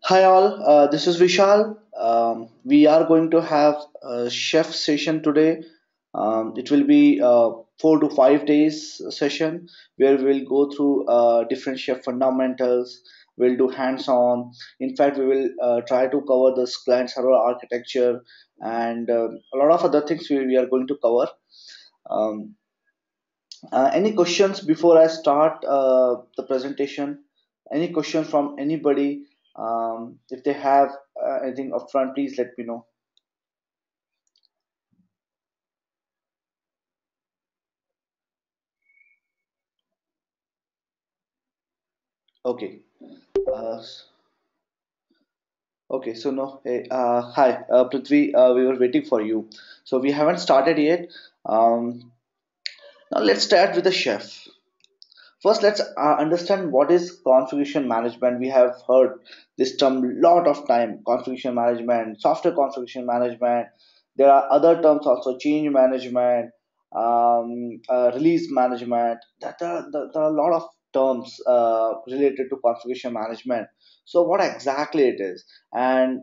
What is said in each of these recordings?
Hi all, this is Vishal. We are going to have a chef session today. It will be a 4 to 5 days session where we'll go through different chef fundamentals. We'll do hands-on. In fact, we will try to cover the client server architecture and a lot of other things we are going to cover. Um, any questions before I start the presentation? Any question from anybody? If they have anything upfront, please let me know. Okay. Okay. So no. Hey, hi, Prithvi. We were waiting for you. So we haven't started yet. Now let's start with the chef. First, let's understand what is configuration management. We have heard this term lot of time: configuration management, software configuration management. There are other terms also: change management, release management. There are a lot of terms related to configuration management. So, what exactly it is, and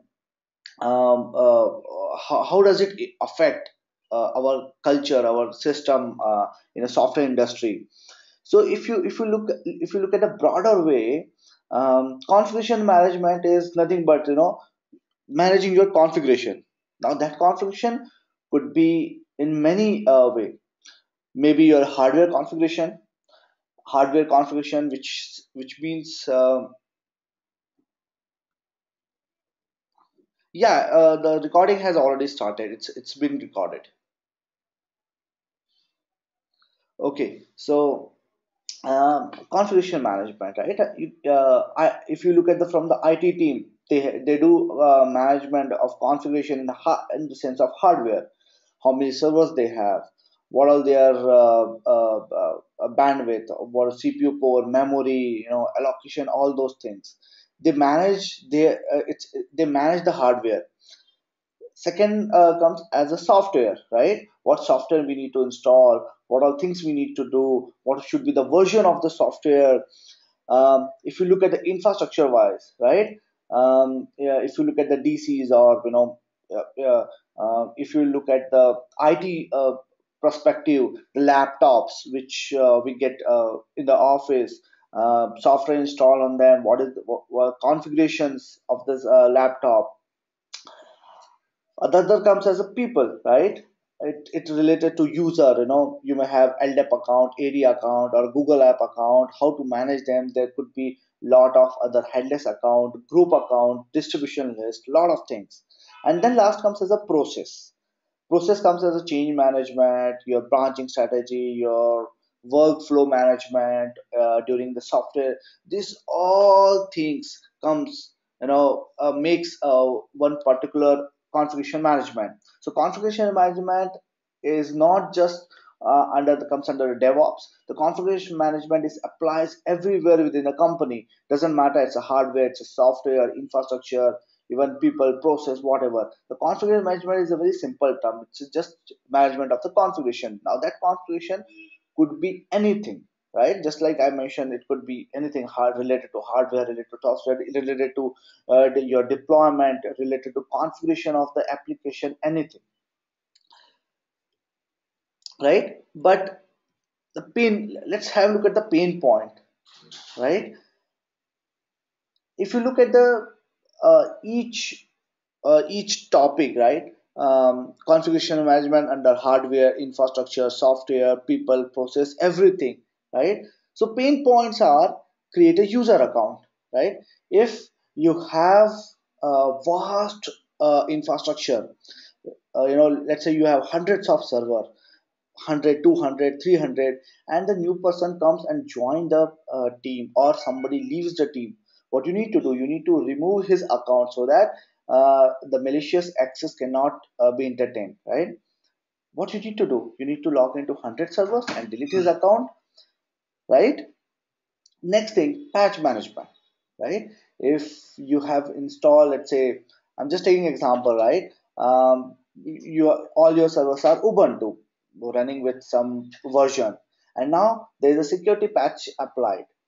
how does it affect our culture, our system in a software industry? So if you look at a broader way, configuration management is nothing but managing your configuration. Now that configuration could be in many way. Maybe your hardware configuration, which means yeah, the recording has already started. It's been recorded. Okay, so configuration management, right? If you look at the from the IT team, they do management of configuration in the sense of hardware, how many servers they have, what are their bandwidth, what CPU core, memory, allocation, all those things. They manage the hardware. Second comes as a software, right? What software we need to install, what all things we need to do, what should be the version of the software. If you look at the infrastructure wise, right? Yeah, if you look at the DCs or if you look at the IT perspective, the laptops which we get in the office, software installed on them, what is what configurations of this laptop. Other comes as a people, right? It's related to user. You may have LDAP account, AD account, or Google App account. How to manage them? There could be lot of other headless account, group account, distribution list, lot of things. And then last comes as a process. Process comes as a change management, your branching strategy, your workflow management during the software. These all things comes, makes one particular configuration management. So configuration management is not just under the comes under DevOps. The configuration management is applies everywhere within a company. Doesn't matter it's a hardware, it's a software, infrastructure, even people, process, whatever. The configuration management is a very simple term. It's just management of the configuration. Now that configuration could be anything, right? Just like I mentioned, it could be anything hard related to hardware, related to software, related to your deployment, related to configuration of the application, anything, right? But the pain. Let's have a look at the pain point, right? If you look at the each topic, right? Configuration management under hardware, infrastructure, software, people, process, everything, right? So pain points are: create a user account, right? If you have a vast infrastructure, let's say you have hundreds of server, 100, 200, 300, and the new person comes and join the team, or somebody leaves the team. What you need to do, you need to remove his account so that the malicious access cannot be entertained, right? What you need to do, you need to log into 100 servers and delete his account, right? Next thing, patch management, right? If you have installed, let's say, I'm just taking example, right? All your servers are Ubuntu running with some version, and now there is a security patch applied.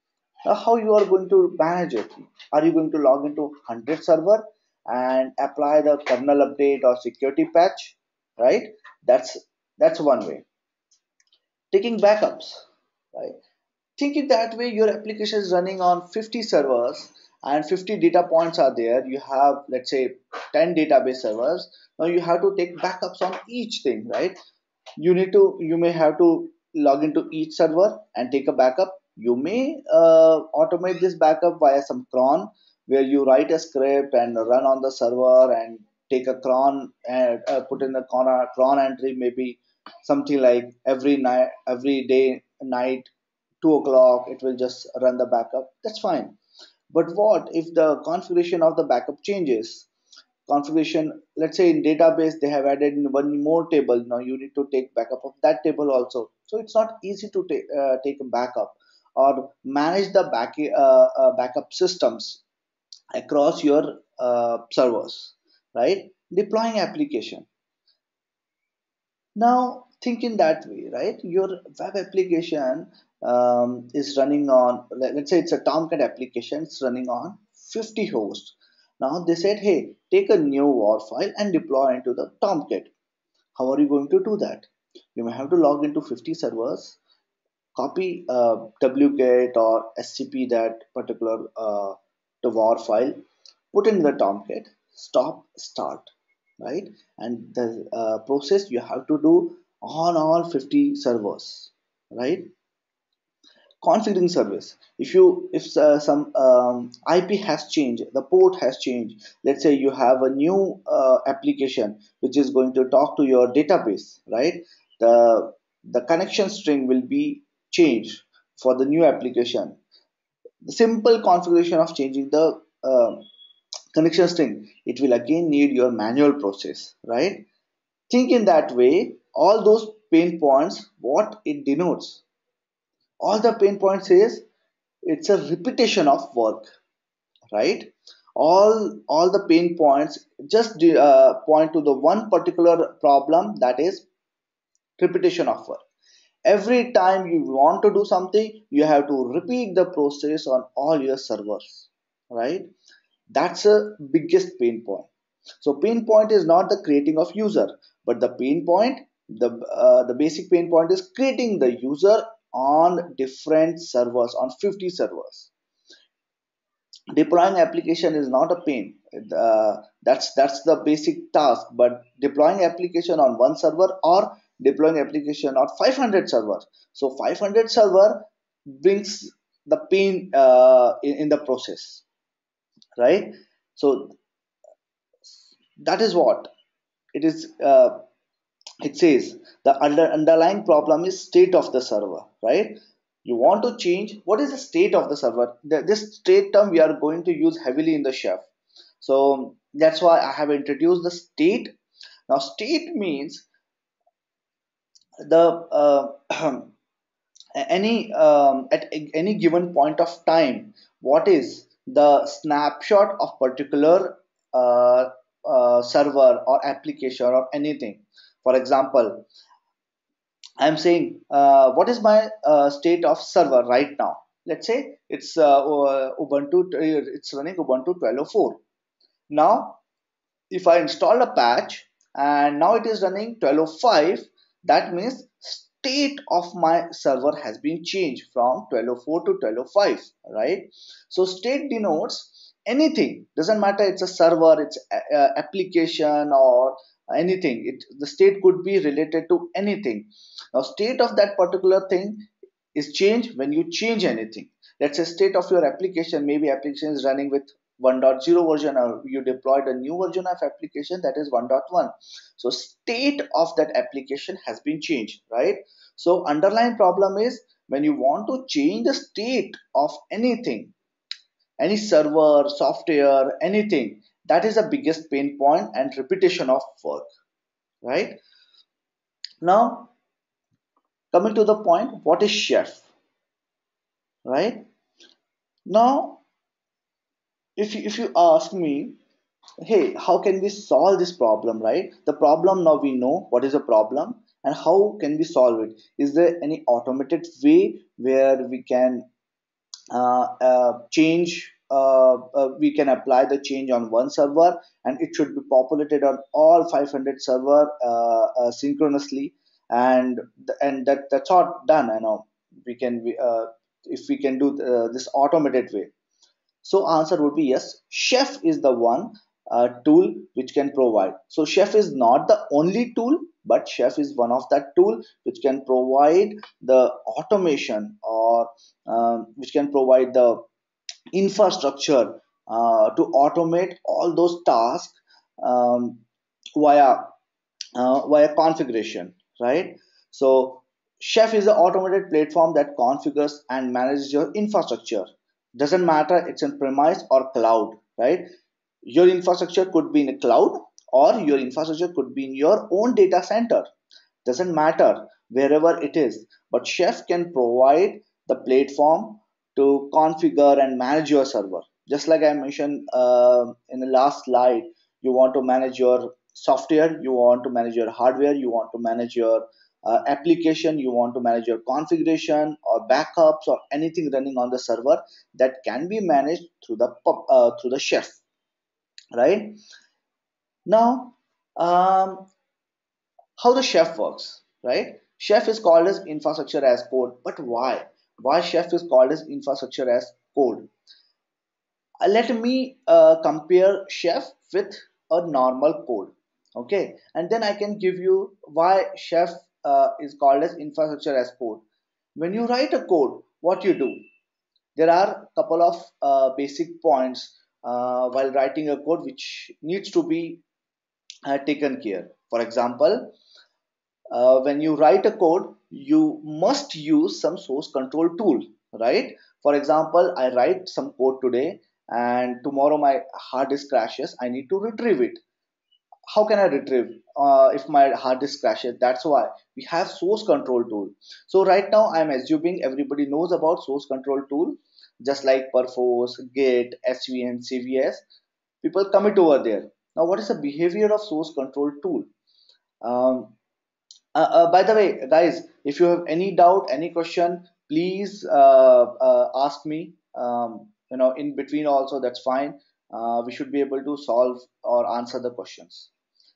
Now, how you are going to manage it? Are you going to log into 100 server and apply the kernel update or security patch? Right? That's that's one way. Taking backups, right? Think it that way. Your application is running on 50 servers and 50 data points are there. You have, let's say, 10 database servers. Now you have to take backups on each thing, right? You may have to log into each server and take a backup. You may automate this backup via some cron, where you write a script and run on the server and take a cron and put in the cron entry, maybe something like every night, every day night, 2 o'clock it will just run the backup. That's fine. But what if the configuration of the backup changes? Configuration, let's say in database they have added in one more table. Now you need to take backup of that table also. So it's not easy to take a backup or manage the backup systems across your servers, right? Deploying application. Now think in that way, right? Your web application is running on, let's say it's a Tomcat application, it's running on 50 hosts. Now they said, hey, take a new war file and deploy into the Tomcat. How are you going to do that? You may have to log into 50 servers, copy wget or scp that particular the war file, put in the Tomcat, stop, start, right? And the process you have to do on all 50 servers, right? Configuring service. If some IP has changed, the port has changed. Let's say you have a new application which is going to talk to your database, right? The connection string will be changed for the new application. The simple configuration of changing the connection string, it will again need your manual process, right? Think in that way. All those pain points, what it denotes, all the pain points is it's a repetition of work, right? All the pain points just point to the one particular problem, that is repetition of work. Every time you want to do something, you have to repeat the process on all your servers, right? That's a biggest pain point. So pain point is not the creating of user, but the pain point, the basic pain point is creating the user on different servers, on 50 servers. Deploying application is not a pain. That's the basic task. But deploying application on one server or deploying application on 500 server, so 500 server brings the pain in the process, right? So that is what it is. It says the underlying problem is state of the server, right? You want to change what is the state of the server. This state term we are going to use heavily in the chef, so that's why I have introduced the state. Now state means the any at any given point of time, what is the snapshot of particular uh, server or application or anything. For example, I'm saying what is my state of server right now. Let's say it's Ubuntu. It's running Ubuntu 12.04. Now, if I install a patch and now it is running 12.05, that means state of my server has been changed from 12.04 to 12.05, right? So state denotes anything. Doesn't matter. It's a server. It's a application or anything. The state could be related to anything. Now state of that particular thing is changed when you change anything. Let's say state of your application, maybe application is running with 1.0 version, or you deployed a new version of application that is 1.1. So state of that application has been changed, right? So underlying problem is when you want to change the state of anything, any server, software, anything, that is the biggest pain point and repetition of work, right? Now coming to the point, what is chef, right? Now if you ask me, hey, how can we solve this problem, right? The problem, now we know what is the problem and how can we solve it. Is there any automated way where we can change, we can apply the change on one server, and it should be populated on all 500 server synchronously. And that's all done. We can if we can do this automated way. So answer would be yes. Chef is the one tool which can provide. So Chef is not the only tool, but Chef is one of that tool which can provide the automation, or which can provide the infrastructure to automate all those tasks um, via via configuration, right? So Chef is an automated platform that configures and manages your infrastructure. Doesn't matter it's in premise or cloud, right? Your infrastructure could be in a cloud, or your infrastructure could be in your own data center. Doesn't matter wherever it is, but Chef can provide the platform to configure and manage your server. Just like I mentioned in the last slide, you want to manage your software, you want to manage your hardware, you want to manage your application, you want to manage your configuration or backups or anything running on the server, that can be managed through through the Chef, right? Now, how the Chef works, right? Chef is called as infrastructure as code, but why? Why Chef is called as infrastructure as code? Let me compare Chef with a normal code, okay? And then I can give you why Chef is called as infrastructure as code. When you write a code, what you do? There are a couple of basic points while writing a code which needs to be taken care. For example, when you write a code, you must use some source control tool, right? For example, I write some code today, and tomorrow my hard disk crashes, I need to retrieve it. How can I retrieve if my hard disk crashes? That's why we have source control tool. So right now I'm assuming everybody knows about source control tool, just like Perforce, Git, SVN, CVS. People commit over there. Now what is the behavior of source control tool? um, by the way, guys, if you have any doubt, any question, please ask me. In between also, that's fine. We should be able to solve or answer the questions.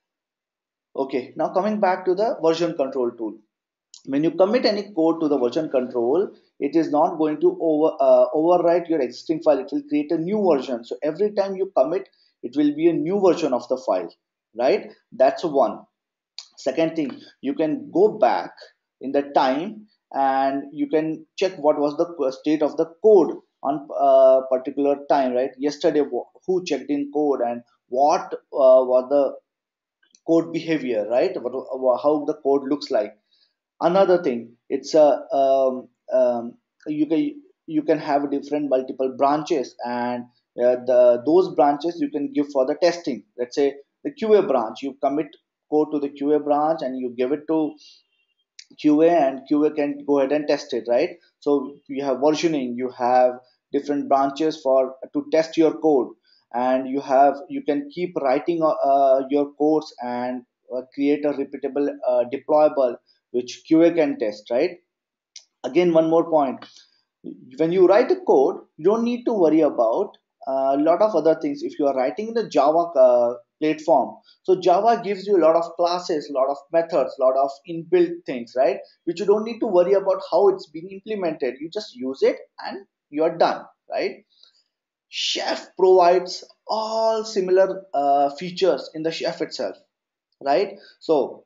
Okay, now coming back to the version control tool. When you commit any code to the version control, it is not going to overwrite your existing file. It will create a new version. So every time you commit, it will be a new version of the file, right? That's one. Second thing, you can go back in the time and you can check what was the state of the code on a particular time, right? Yesterday, who checked in code, and what was the code behavior, right? How the code looks like. Another thing, it's a you can have different multiple branches, and those branches you can give for the testing. Let's say the QA branch, you commit code to the QA branch and you give it to QA, and QA can go ahead and test it, right? So you have versioning, you have different branches for to test your code, and you can keep writing your codes and create a repeatable deployable which QA can test, right? Again, one more point, when you write a code, you don't need to worry about a lot of other things. If you are writing in the Java platform, so Java gives you a lot of classes, a lot of methods, a lot of inbuilt things, right? Which you don't need to worry about how it's being implemented. You just use it and you're done, right? Chef provides all similar features in the Chef itself, right? So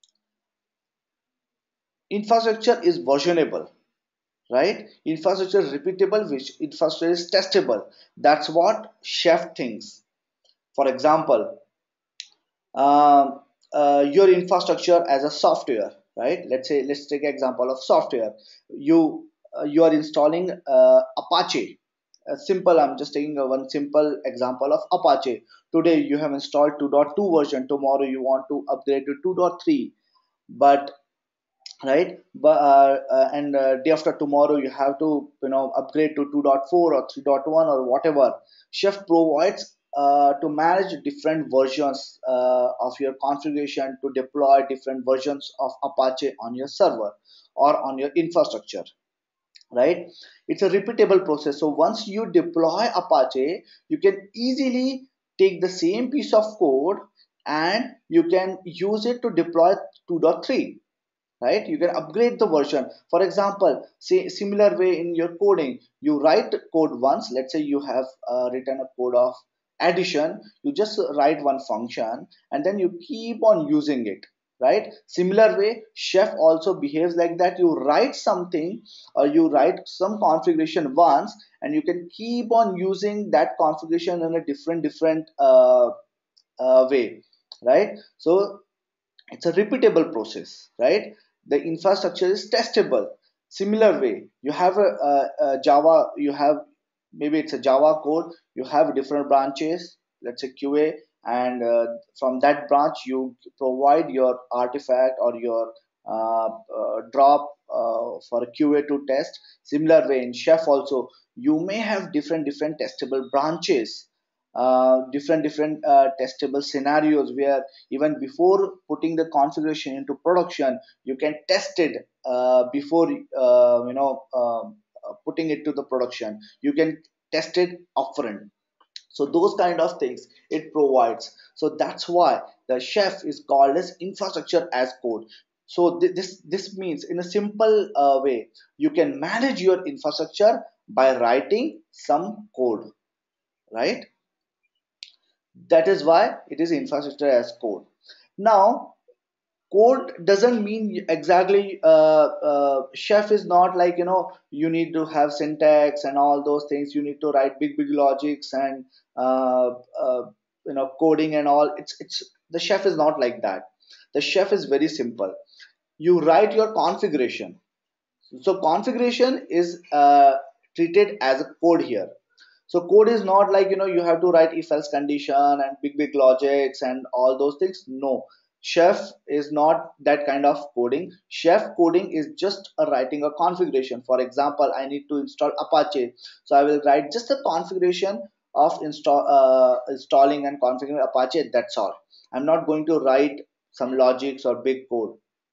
infrastructure is versionable, right? Infrastructure is repeatable, which infrastructure is testable. That's what Chef thinks. For example, your infrastructure as a software, right? Let's take an example of software. You are installing Apache. Simple. I'm just taking one simple example of Apache. Today you have installed 2.2 version. Tomorrow you want to upgrade to 2.3, but right, and day after tomorrow you have to upgrade to 2.4 or 3.1 or whatever. Chef provides to manage different versions of your configuration, to deploy different versions of Apache on your server or on your infrastructure. right? It's a repeatable process. So once you deploy Apache, you can easily take the same piece of code and you can use it to deploy 2.3, right? You can upgrade the version. For example, say similar way in your coding, you write code once. Let's say you have written a code of addition, you just write one function and then you keep on using it, right? Similar way, chef also behaves like that. You write something or you write some configuration once and you can keep on using that configuration in a different way, right? So it's a repeatable process, right? The infrastructure is testable. Similar way, you have a Java, you have, maybe it's a Java code, you have different branches, let's say QA, and from that branch you provide your artifact or your drop for a QA to test. Similar way in chef also, you may have different testable branches, different testable scenarios where even before putting the configuration into production, you can test it before putting it to the production. You can test it upfront. So those kind of things it provides. So that's why the chef is called as infrastructure as code. So this means in a simple way, you can manage your infrastructure by writing some code, right? That is why it is infrastructure as code. Now, code doesn't mean exactly chef is not like, you need to have syntax and all those things, you need to write big logics and uh, uh, coding and all. It's the chef is not like that. The chef is very simple. You write your configuration. So configuration is treated as a code here. So code is not like, you have to write if else condition and big logics and all those things. No, chef is not that kind of coding. Chef coding is just a writing a configuration. For example, I need to install Apache, so I will write just a configuration of installing and configuring Apache. That's all. I'm not going to write some logics or big code.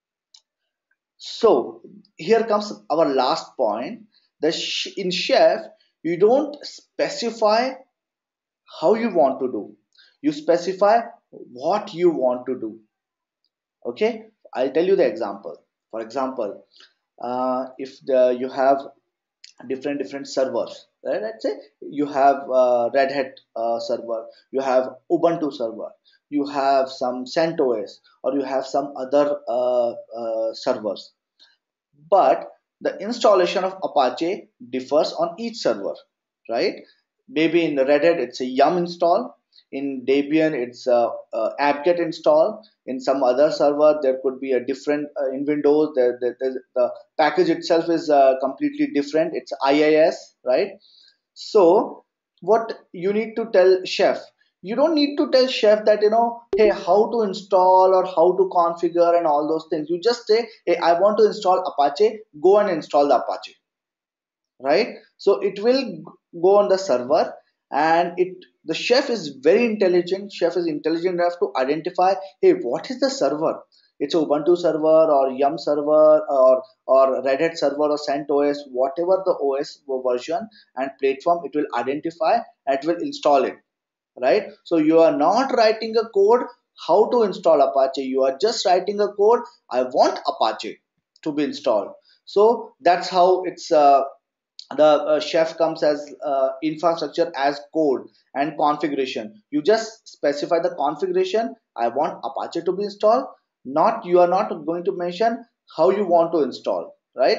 So here comes our last point. In chef, you don't specify how you want to do. You specify what you want to do. Okay, I'll tell you the example. For example, if you have different servers, right? Let's say you have Red Hat server, you have Ubuntu server, you have some CentOS, or you have some other servers, but the installation of Apache differs on each server, right? Maybe in Red Hat it's a yum install, in Debian it's apt-get install, in some other server there could be a different, in Windows the package itself is completely different, it's IIS, right? So what you need to tell chef, you don't need to tell chef that, hey, how to install or how to configure and all those things. You just say, hey, I want to install Apache, go and install the Apache, right? So it will go on the server, and it the chef is very intelligent. Chef is intelligent enough to identify, hey, what is the server? It's a Ubuntu server or Yum server or Red Hat server or CentOS, whatever the OS version and platform, it will identify and it will install it, right? So you are not writing a code how to install Apache, you are just writing a code, I want Apache to be installed. So that's how it's the chef comes as infrastructure as code and configuration. You just specify the configuration, I want Apache to be installed, not, you are not going to mention how you want to install, right?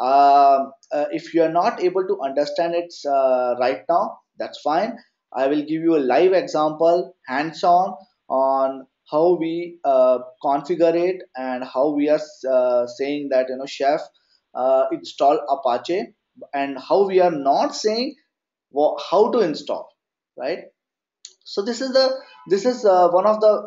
If you are not able to understand it right now, that's fine. I will give you a live example, hands on how we configure it and how we are saying that, chef install Apache, and how we are not saying how to install, right? So this is one of the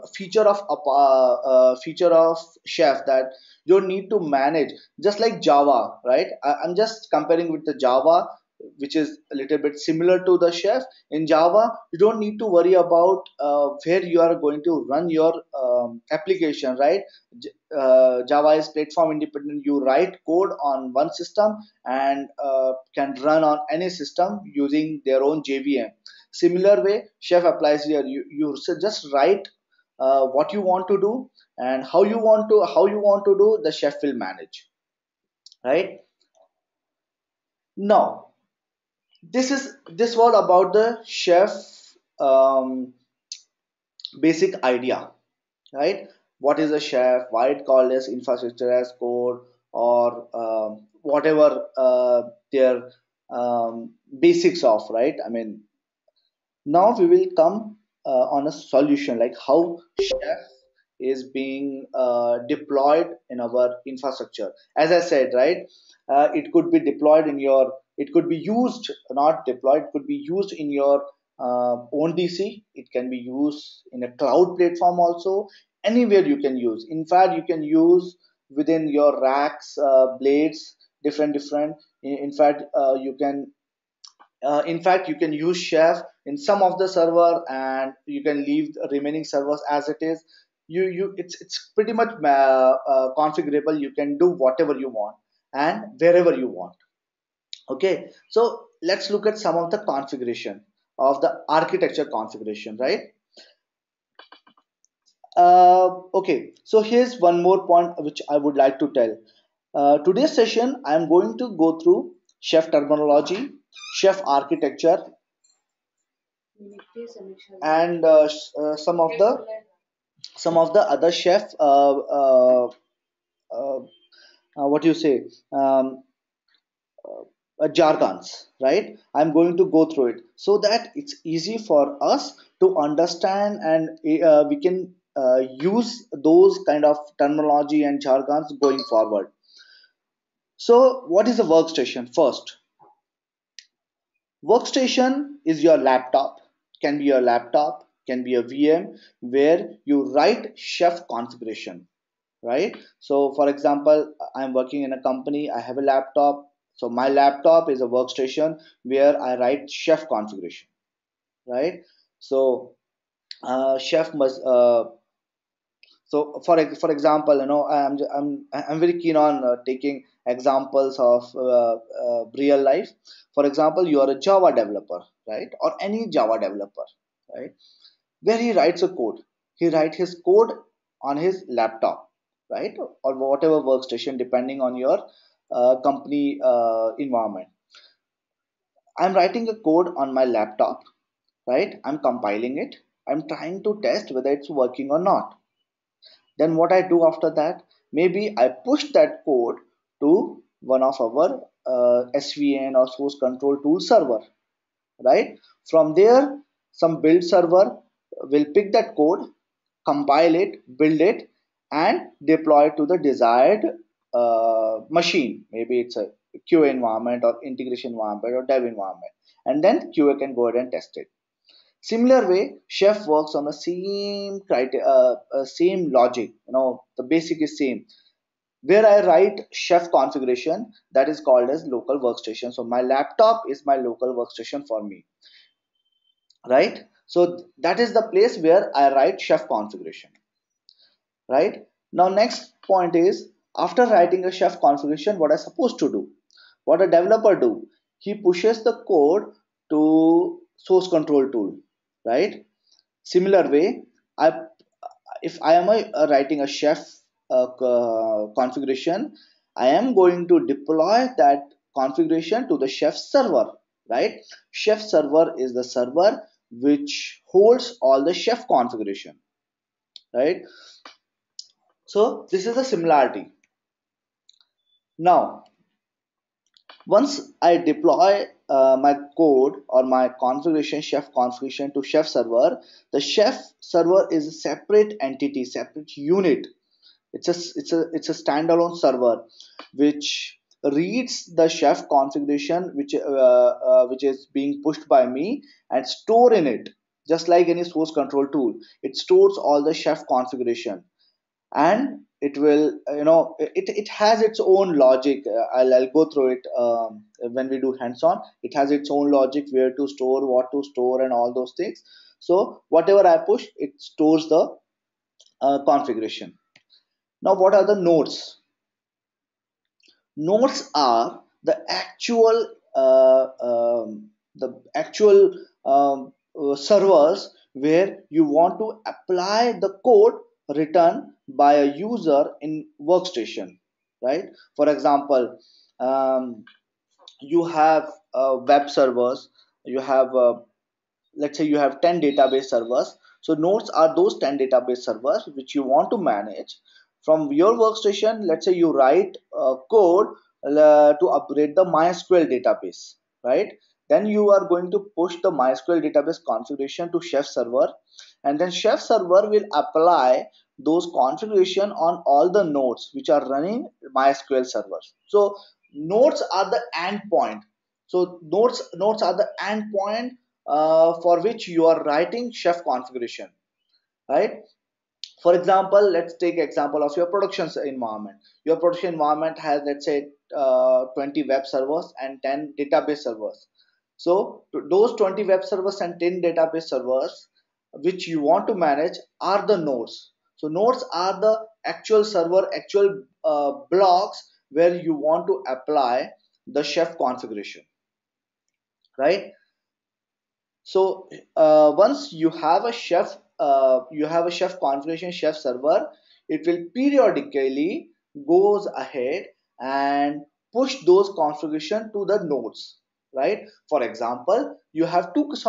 feature of chef, that you need to manage just like Java, right? I'm just comparing with the Java. which is a little bit similar to the chef. In Java, you don't need to worry about where you are going to run your application, right? Java is platform independent. You write code on one system and can run on any system using their own JVM. Similar way, chef applies here. You just write what you want to do, and how you want to do, the chef will manage, right? Now, this was about the chef um, basic idea, right? What is a chef, why it called as infrastructure as code, or whatever their basics of, right? I mean, now we will come on a solution, like how chef is being deployed in our infrastructure. As I said, right, it could be deployed in your, it could be used, not deployed, it could be used in your own DC. It can be used in a cloud platform also. Anywhere you can use. In fact, you can use within your racks, blades, different. In fact, you can use chef in some of the server, and you can leave the remaining servers as it is. It's pretty much configurable. You can do whatever you want and wherever you want. Okay, so let's look at some of the configuration of the architecture configuration, right? Okay, so here's one more point which I would like to tell. Today's session, I am going to go through chef terminology, chef architecture, and some of the other chef uh, what do you say, um, jargons, right? I'm going to go through it so that it's easy for us to understand, and we can use those kind of terminology and jargons going forward. So what is a workstation? First, workstation is your laptop, can be your laptop, can be a VM, where you write chef configuration, right? So for example, I'm working in a company, I have a laptop, so my laptop is a workstation where I write chef configuration, right? So chef must so for example, I'm very keen on taking examples of real life. For example, you are a Java developer, right? Or any Java developer, right? Where he writes a code, he writes his code on his laptop, right? Or whatever workstation, depending on your company environment. I'm writing a code on my laptop, right? I'm compiling it, I'm trying to test whether it's working or not. Then what I do after that, maybe I push that code to one of our SVN or source control tool server, right? From there, some build server will pick that code, compile it, build it, and deploy it to the desired machine. Maybe it's a QA environment or integration environment or dev environment, and then QA can go ahead and test it. Similar way, chef works on the same criteria, same logic. The basic is same. Where I write chef configuration, that is called as local workstation. So my laptop is my local workstation for me, right? So that is the place where I write chef configuration, right? Now next point is, after writing a chef configuration, what I supposed to do? What a developer do? He pushes the code to source control tool, right? Similar way, I if I am writing a chef configuration, I am going to deploy that configuration to the chef server, right? Chef server is the server which holds all the chef configuration, right? So this is the similarity. Now, once I deploy my code or my configuration, chef configuration to chef server, the chef server is a separate entity, separate unit. It's a standalone server which reads the chef configuration which is being pushed by me and store in it, just like any source control tool. It stores all the chef configuration. and it will it has its own logic. I'll go through it when we do hands on. It has its own logic, where to store, what to store, and all those things. So whatever I push, it stores the configuration. Now what are the nodes? Nodes are the actual servers where you want to apply the code written by a user in workstation, right? For example, um, you have web servers. You have let's say you have 10 database servers. So nodes are those 10 database servers which you want to manage from your workstation. Let's say you write code to upgrade the MySQL database, right? Then you are going to push the MySQL database configuration to Chef server, and then Chef server will apply those configuration on all the nodes which are running MySQL servers. So nodes are the endpoint. So nodes are the endpoint for which you are writing Chef configuration, right? For example, let's take example of your production environment. Your production environment has, let's say, 20 web servers and 10 database servers. So those 20 web servers and 10 database servers which you want to manage are the nodes. So nodes are the actual server, actual blocks where you want to apply the Chef configuration, right? So once you have a Chef configuration, Chef server, it will periodically goes ahead and push those configuration to the nodes, right? For example, you have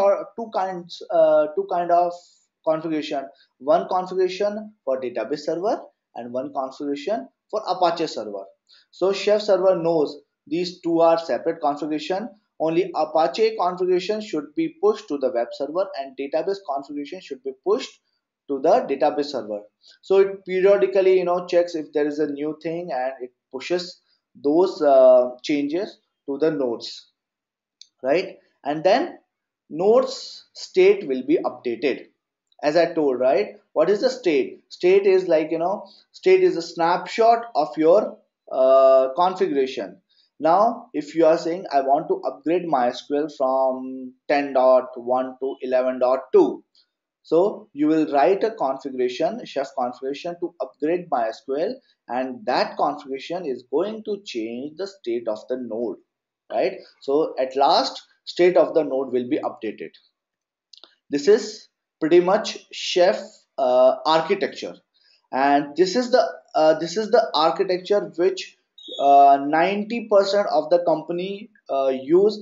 two kind of configuration. One configuration for database server and one configuration for Apache server. So Chef server knows these two are separate configuration. Only Apache configuration should be pushed to the web server, and database configuration should be pushed to the database server. So it periodically checks if there is a new thing, and it pushes those changes to the nodes, right? And then nodes state will be updated. As I told, right, what is the state? State is like, state is a snapshot of your configuration. Now if you are saying I want to upgrade MySQL from 10.1 to 11.2, so you will write a configuration, Chef configuration, to upgrade MySQL, and that configuration is going to change the state of the node, right? So at last, state of the node will be updated. This is pretty much Chef architecture, and this is the architecture which 90% of the company use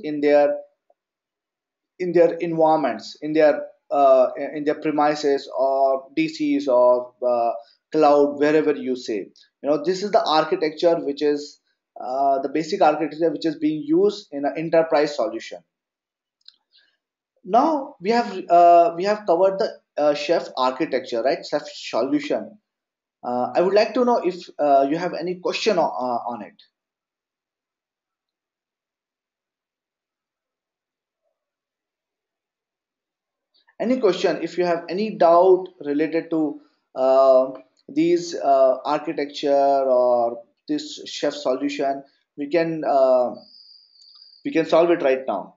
in their environments, in their premises or DCs or cloud, wherever you say. This is the architecture which is the basic architecture which is being used in an enterprise solution. Now we have covered the Chef architecture, right? Chef solution. I would like to know if you have any question on it. Any question? If you have any doubt related to uh, these architecture or this Chef solution, we can uh, we can solve it right now.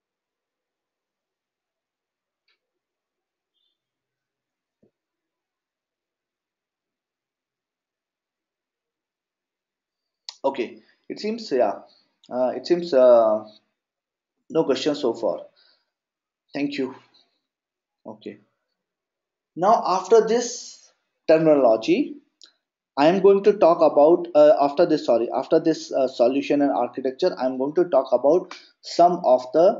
Okay, it seems, yeah, it seems no question so far. Thank you. Okay. Now after this terminology, I am going to talk about after this solution and architecture. I am going to talk about some of the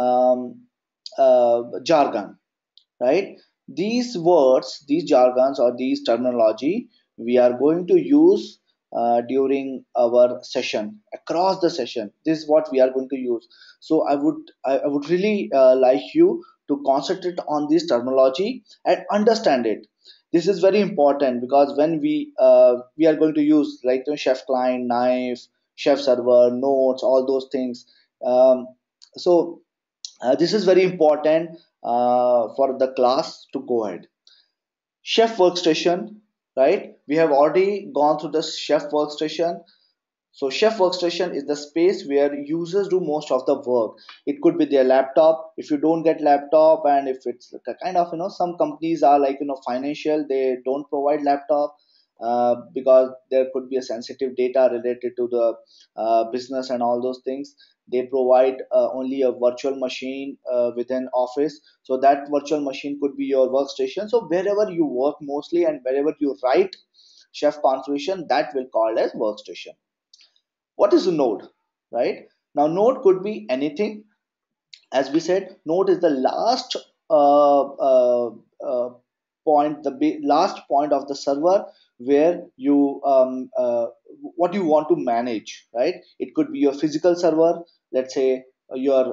jargon, right? These words, these jargons, or these terminology we are going to use during our session, across the session. This is what we are going to use. So I would really like you to concentrate on this terminology and understand it. This is very important because when we are going to use, like, Chef client, knife, Chef server, notes, all those things. So this is very important for the class to go ahead. Chef workstation. right? We have already gone through the Chef workstation. So Chef workstation is the space where users do most of the work. It could be their laptop. If you don't get laptop, and if it's like a kind of, some companies are like, financial, they don't provide laptop, because there could be a sensitive data related to the business and all those things. They provide only a virtual machine within office. So that virtual machine could be your workstation. So wherever you work mostly and wherever you write Chef configuration, that will called as workstation. What is a node? Right now, node could be anything. As we said, node is the last uh, uh, uh, point, the last point of the server, where you what you want to manage, right? It could be your physical server, let's say, your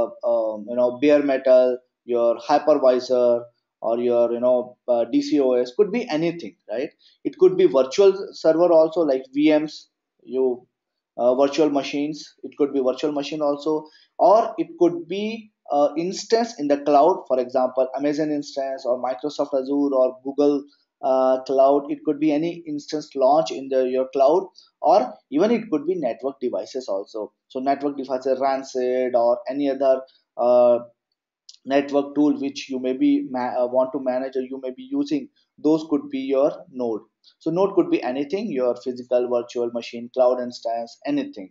bare metal, your hypervisor, or your DCOS, could be anything, right? It could be virtual server also, like VMs, you virtual machines. It could be virtual machine also, or it could be instance in the cloud, for example Amazon instance or Microsoft Azure or Google cloud. It could be any instance launch in your cloud, or even it could be network devices also. So network devices, rancid, or any other uh, network tool which you maybe want to manage, or you may be using, those could be your node. So node could be anything, your physical virtual machine, cloud instance, anything.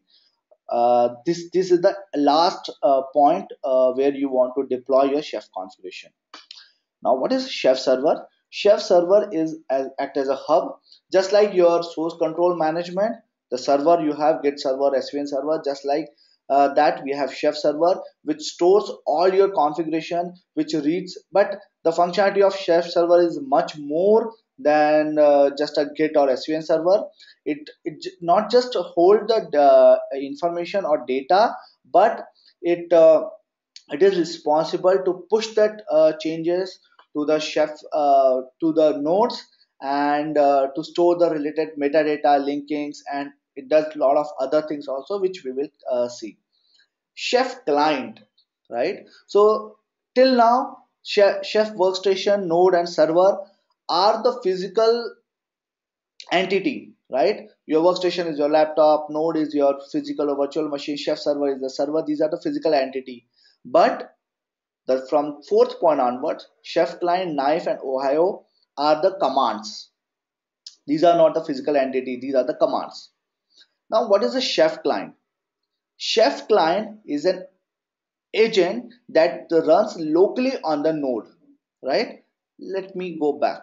This is the last point where you want to deploy your Chef configuration. Now, what is Chef server? Chef server is act as a hub, just like your source control management. The server you have, Git server, SVN server, just like that we have Chef server, which stores all your configuration, which reads. But the functionality of Chef server is much more than just a Git or SVN server. It not just hold the information or data, but it it is responsible to push that changes to the Chef, to the nodes, and to store the related metadata linkings, and it does a lot of other things also, which we will see. Chef client, right? So till now, Chef workstation, node, and server are the physical entity, right? Your workstation is your laptop, node is your physical or virtual machine, Chef server is the server. These are the physical entity. But from fourth point onwards, Chef client, knife, and Ohio are the commands. These are not the physical entity, these are the commands. Now, what is a Chef client? Chef client is an agent that runs locally on the node, right? Let me go back.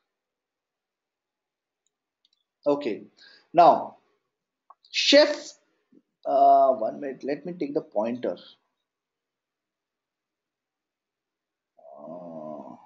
Okay. Now, Chef, 1 minute, let me take the pointer. Uh,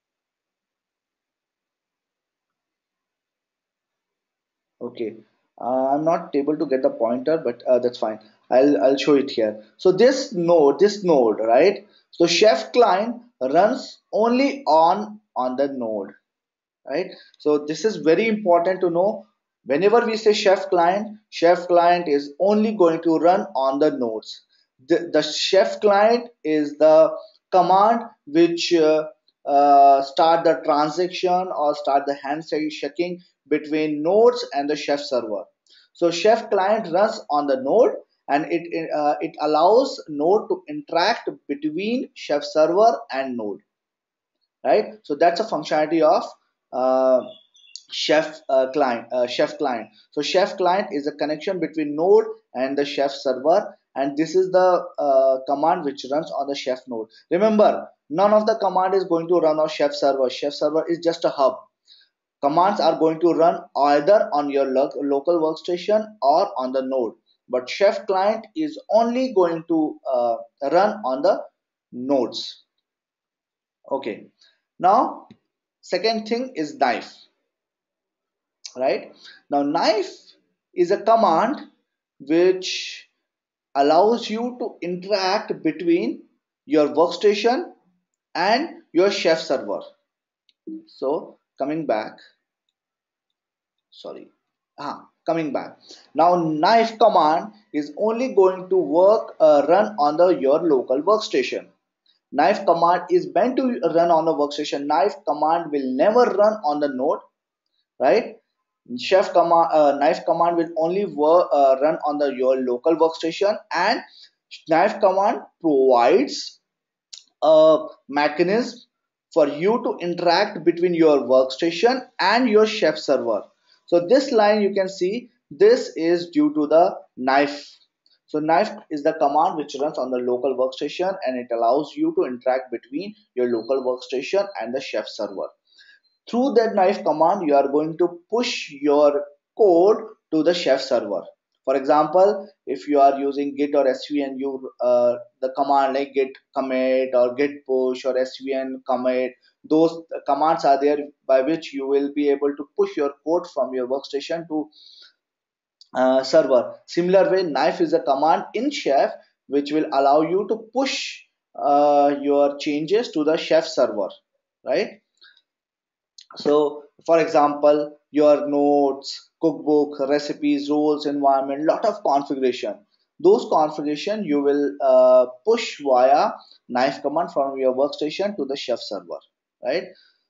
Okay, I'm not able to get the pointer, but that's fine. I'll show it here. So this node, right? So Chef client runs only on the node, right? So this is very important to know. Whenever we say Chef client is only going to run on the nodes. The Chef client is the command which start the transaction or start the handshaking between nodes and the Chef server. So Chef client runs on the node, and it allows node to interact between Chef server and node, right? So that's a functionality of uh, Chef client. So Chef client is a connection between node and the Chef server, and this is the command which runs on the Chef node. Remember, none of the command is going to run on Chef server. Chef server is just a hub. Commands are going to run either on your local workstation or on the node, but Chef client is only going to run on the nodes. Okay. Now, second thing is knife, right? Now, knife is a command which allows you to interact between your workstation and your Chef server. So, coming back, sorry, coming back. Now, knife command is only going to run on your local workstation. Knife command is meant to run on the workstation. Knife command will never run on the node, right? Knife command will only run on your local workstation, and knife command provides a mechanism for you to interact between your workstation and your chef server. So this line you can see, this is due to the knife. So knife is the command which runs on the local workstation, and it allows you to interact between your local workstation and the chef server. Through that knife command, you are going to push your code to the chef server. For example, if you are using git or svn, you the command like git commit or git push or svn commit, those commands are there by which you will be able to push your code from your workstation to server. Similar way, knife is a command in chef which will allow you to push your changes to the chef server, right? So, for example, your notes, cookbook, recipes, roles, environment, lot of configuration. Those configuration you will push via knife command from your workstation to the chef server, right?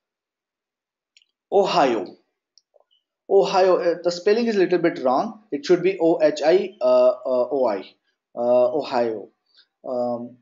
Ohio. Ohio, the spelling is a little bit wrong. It should be OHIOI. Ohio. Um,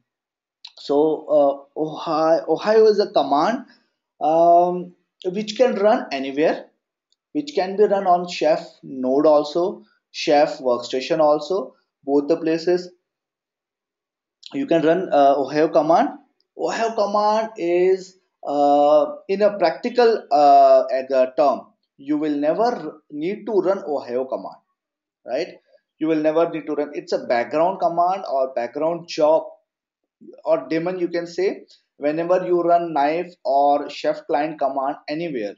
Ohio is a command which can run anywhere, which can be run on chef node also, chef workstation also, both the places. You can run ohio command. Ohio command is in a practical term, you will never need to run ohio command, right? You will never need to run, it's a background command or background job or daemon, you can say. Whenever you run knife or chef client command anywhere,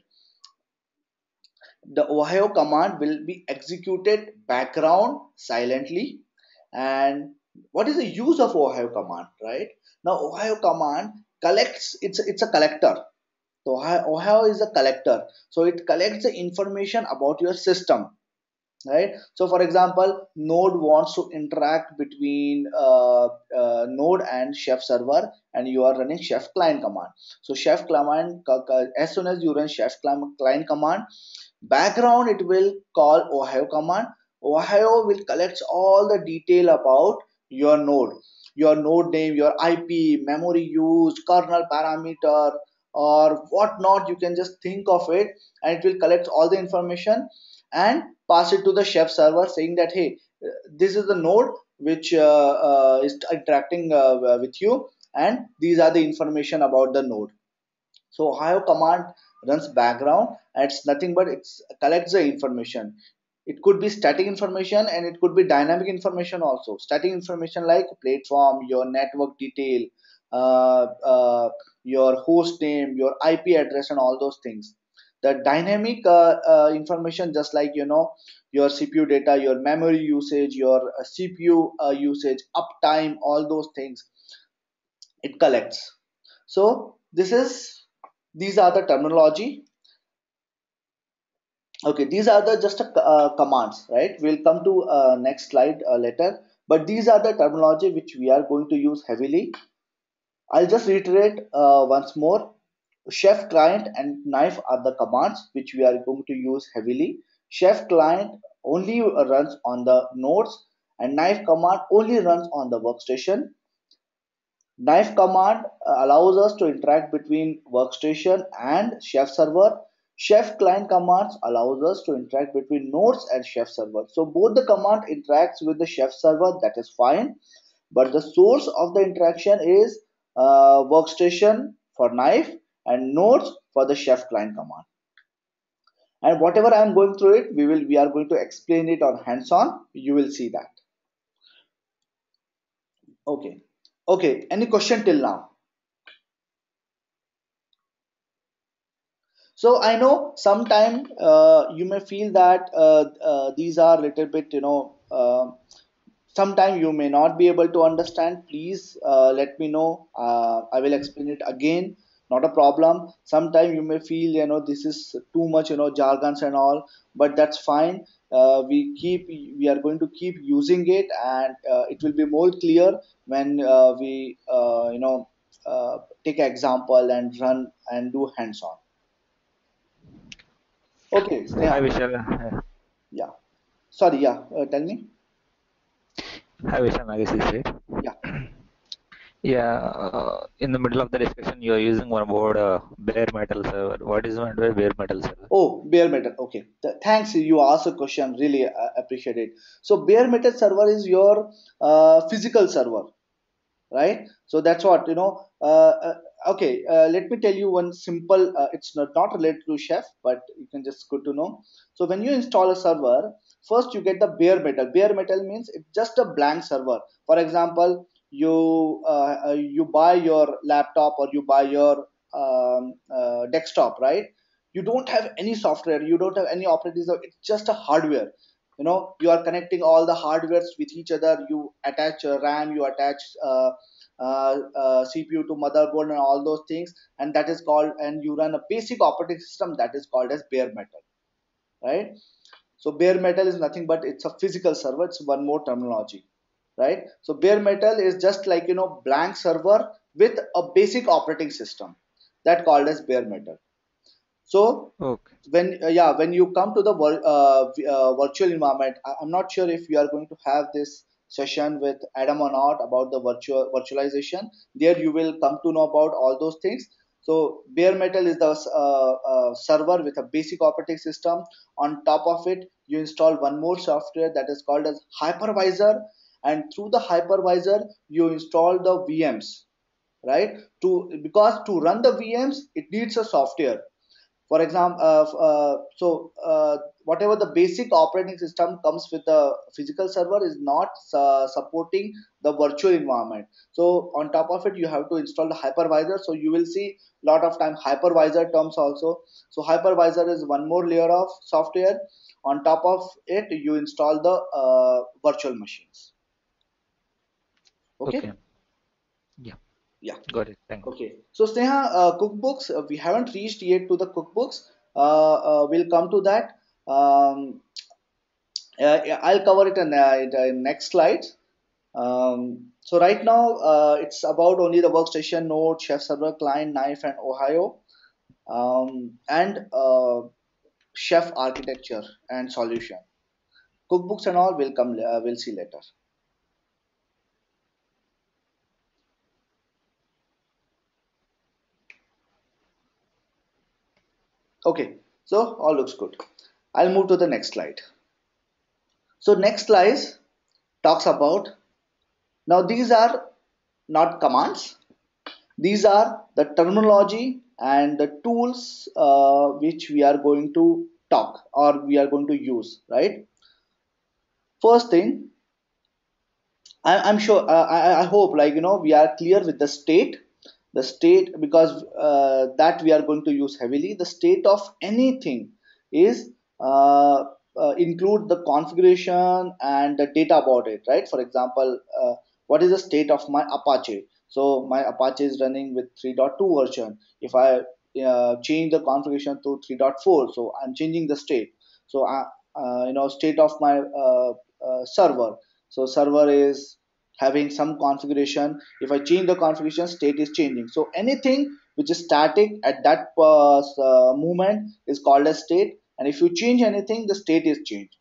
the ohio command will be executed background silently. And what is the use of ohio command, right? Now ohio command collects, it's a collector. So ohio is a collector, so it collects the information about your system, right? So for example, node wants to interact between node and chef server, and you are running chef client command. So chef command, as soon as you run chef client command, background it will call ohio command. Ohio will collect all the detail about your node name, your ip, memory used, kernel parameter, or whatnot, you can just think of it. And it will collect all the information and pass it to the chef server, saying that hey, this is the node which is interacting with you, and these are the information about the node. So ohio command runs background, and it's nothing but it's collects the information. It could be static information and it could be dynamic information also. Static information like platform, your network detail, your host name, your ip address, and all those things. The dynamic information, just like your cpu data, your memory usage, your cpu usage, uptime, all those things it collects. So these are the terminology. Okay, these are the just commands, right? We'll come to next slide later, but these are the terminology which we are going to use heavily. I'll just reiterate once more. Chef client and knife are the commands which we are going to use heavily. Chef client only runs on the nodes, and knife command only runs on the workstation. Knife command allows us to interact between workstation and chef server. Chef client commands allows us to interact between nodes and chef server. So both the command interacts with the chef server, that is fine. But the source of the interaction is workstation for knife and nodes for the chef client command. And whatever I am going through it, we are going to explain it on hands-on. You will see that. Okay. Okay. Any question till now? So I know sometime you may feel that these are little bit, sometime you may not be able to understand. Please let me know. I will explain it again. Not a problem. Sometime you may feel, this is too much, jargons and all, but that's fine. We are going to keep using it, and it will be more clear when we, take example and run and do hands on. Okay, Hi Sneha. Vishal. Yeah. Sorry. Yeah. Tell me. Hi Vishal, Nagesh is here. Yeah. Yeah, in the middle of the discussion, you are using one word, bare metal server. What is meant by bare metal server? Oh, bare metal. Okay. Thanks. You asked a question. Really appreciate it. So, bare metal server is your physical server, right? So that's what okay, let me tell you one simple. It's not related to Chef, but you can just good to know. So when you install a server, first you get the bare metal. Bare metal means it's just a blank server. For example, you buy your laptop or you buy your desktop, right? You don't have any software, you don't have any operating system. It's just a hardware. You are connecting all the hardwares with each other. You attach RAM, you attach CPU to motherboard and all those things, and that is called, and you run a basic operating system that is called as bare metal, right? So bare metal is nothing but it's a physical server. It's one more terminology, right? So bare metal is just like blank server with a basic operating system that called as bare metal. So Okay. when you come to the virtual environment, I'm not sure if we are going to have this session with Adam or not about the virtualization. There you will come to know about all those things. So bare metal is the server with a basic operating system. On top of it, you install one more software that is called as hypervisor, and through the hypervisor you install the VMs, right? Because to run the VMs it needs a software. For example, whatever the basic operating system comes with the physical server is not supporting the virtual environment. So on top of it you have to install the hypervisor. So you will see lot of time hypervisor terms also. So hypervisor is one more layer of software. On top of it you install the virtual machines. Okay. Okay. Yeah. Yeah. Got it. Thank you. Okay, so Sneha, cookbooks, we haven't reached yet to the cookbooks. We'll come to that. Yeah, I'll cover it in the next slide. So right now, it's about only the workstation, Node, Chef Server, Client, Knife, and Ohio, and Chef architecture and solution. Cookbooks and all will come. We'll see later. Okay, so all looks good. I'll move to the next slide. So next slide talks about. Now, these are not commands, these are the terminology and the tools which we are going to talk or we are going to use, right? First thing, I'm sure, I hope, like, we are clear with the state, because that we are going to use heavily. The state of anything is include the configuration and the data about it, right? For example, what is the state of my Apache? So my Apache is running with 3.2 version. If I change the configuration to 3.4, so I'm changing the state. So state of my server. So server is having some configuration. If I change the configuration, state is changing. So anything which is static at that moment is called as state, and if you change anything, the state is changed.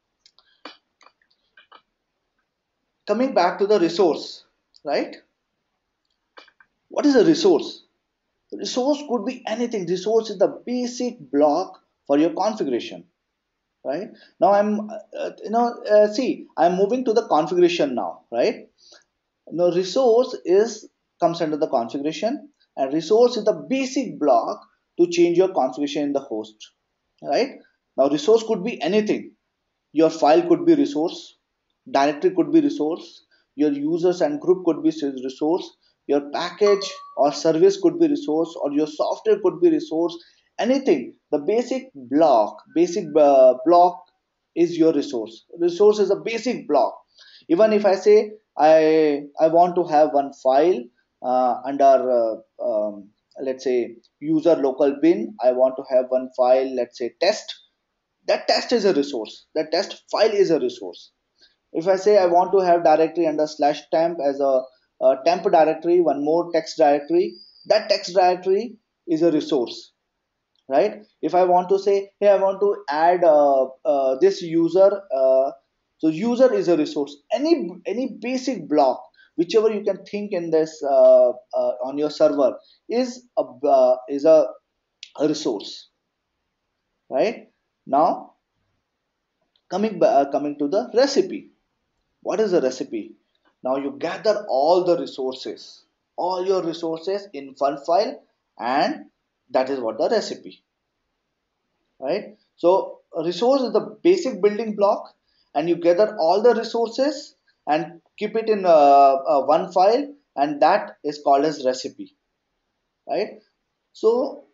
Coming back to the resource, right? What is a resource? Resource could be anything. Resource is the basic block for your configuration, right? Now see, I'm moving to the configuration now, right? Now resource is comes under the configuration, and resource is the basic block to change your configuration in the host, right? Now resource could be anything. Your file could be resource, directory could be resource, your users and group could be resource, your package or service could be resource, or your software could be resource. Anything, the basic block is your resource. Resource is a basic block. Even if I say I want to have one file under let's say user local bin, I want to have one file, let's say test. That test is a resource, that test file is a resource. If I say I want to have directory under slash temp as a temp directory, one more text directory, that text directory is a resource. right? If I want to say, hey, I want to add this user, so user is a resource. Any basic block, whichever you can think in this on your server, is a resource, right? Now coming to the recipe. What is a recipe? Now you gather all your resources in one file, and that is what the recipe, right? So a resource is the basic building block, and you gather all the resources and keep it in one file, and that is called as recipe, right? So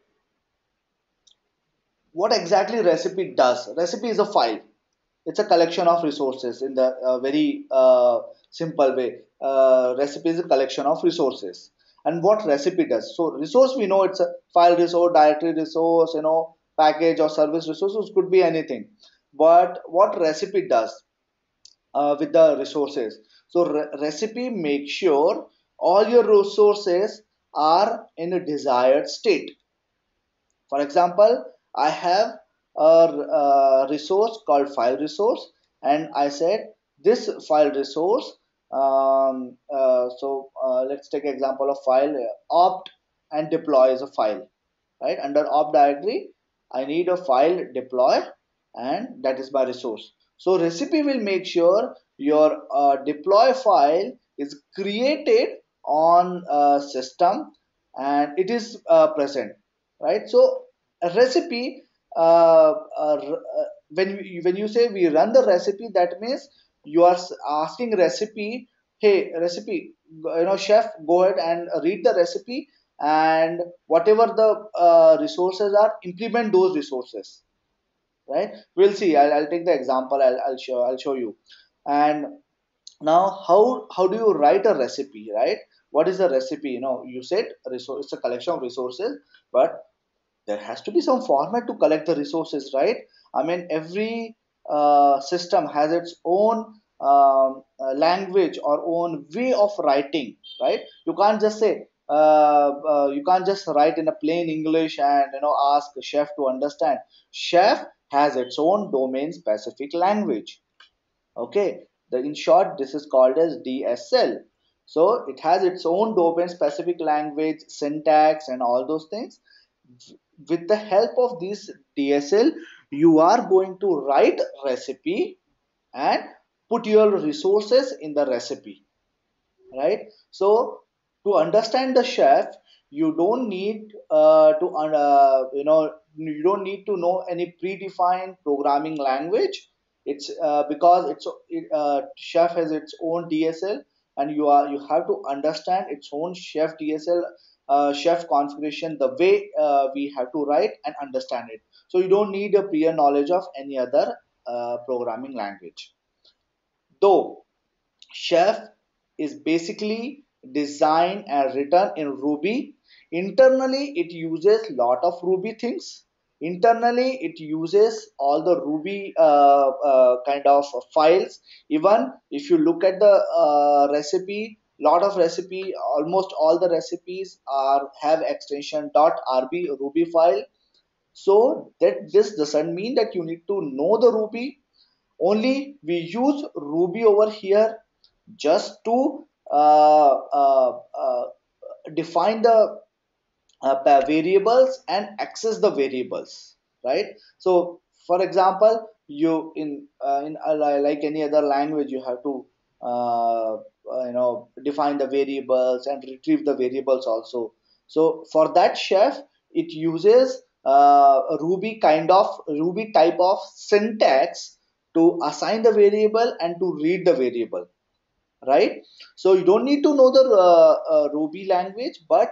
what exactly recipe does? Recipe is a file. It's a collection of resources in the very simple way. Recipe is a collection of resources. And what recipe does? So resource, we know it's a file resource, directory resource, package or service resources, could be anything. But what recipe does with the resources? So recipe makes sure all your resources are in a desired state. For example, I have a resource called file resource, and I said this file resource. Let's take example of file opt and deploy is a file, right? Under opt directory, I need a file deploy, and that is my resource. So recipe will make sure your deploy file is created on system, and it is present, right? So a recipe, when you say we run the recipe, that means you are asking recipe, hey recipe, chef, go ahead and read the recipe, and whatever the resources are, implement those resources, right? We'll see. I'll take the example. I'll show you. And now how do you write a recipe, right? What is a recipe? You said resource, it's a collection of resources, but there has to be some format to collect the resources, right? I mean, every system has its own language or own way of writing, right? You can't just write in a plain english and ask the chef to understand. Chef has its own domain specific language. Okay, in short, this is called as DSL. So it has its own domain specific language, syntax, and all those things. With the help of this DSL, you are going to write recipe and put your resources in the recipe, right? So to understand the chef, you don't need you don't need to know any predefined programming language. It's because chef has its own DSL, and you have to understand its own chef DSL, chef configuration, the way we have to write and understand it. So you don't need a prior knowledge of any other programming language, though chef is basically designed and written in Ruby. Internally, it uses lot of Ruby things. Internally, it uses all the Ruby kind of files. Even if you look at the recipe, lot of recipe, almost all the recipes are have extension .rb Ruby file. So that this doesn't mean that you need to know the Ruby. Only we use Ruby over here just to define the variables and access the variables, right? So for example, you like any other language, you have to define the variables and retrieve the variables also. So for that, chef, it uses a Ruby type of syntax to assign the variable and to read the variable, right? So you don't need to know the Ruby language, but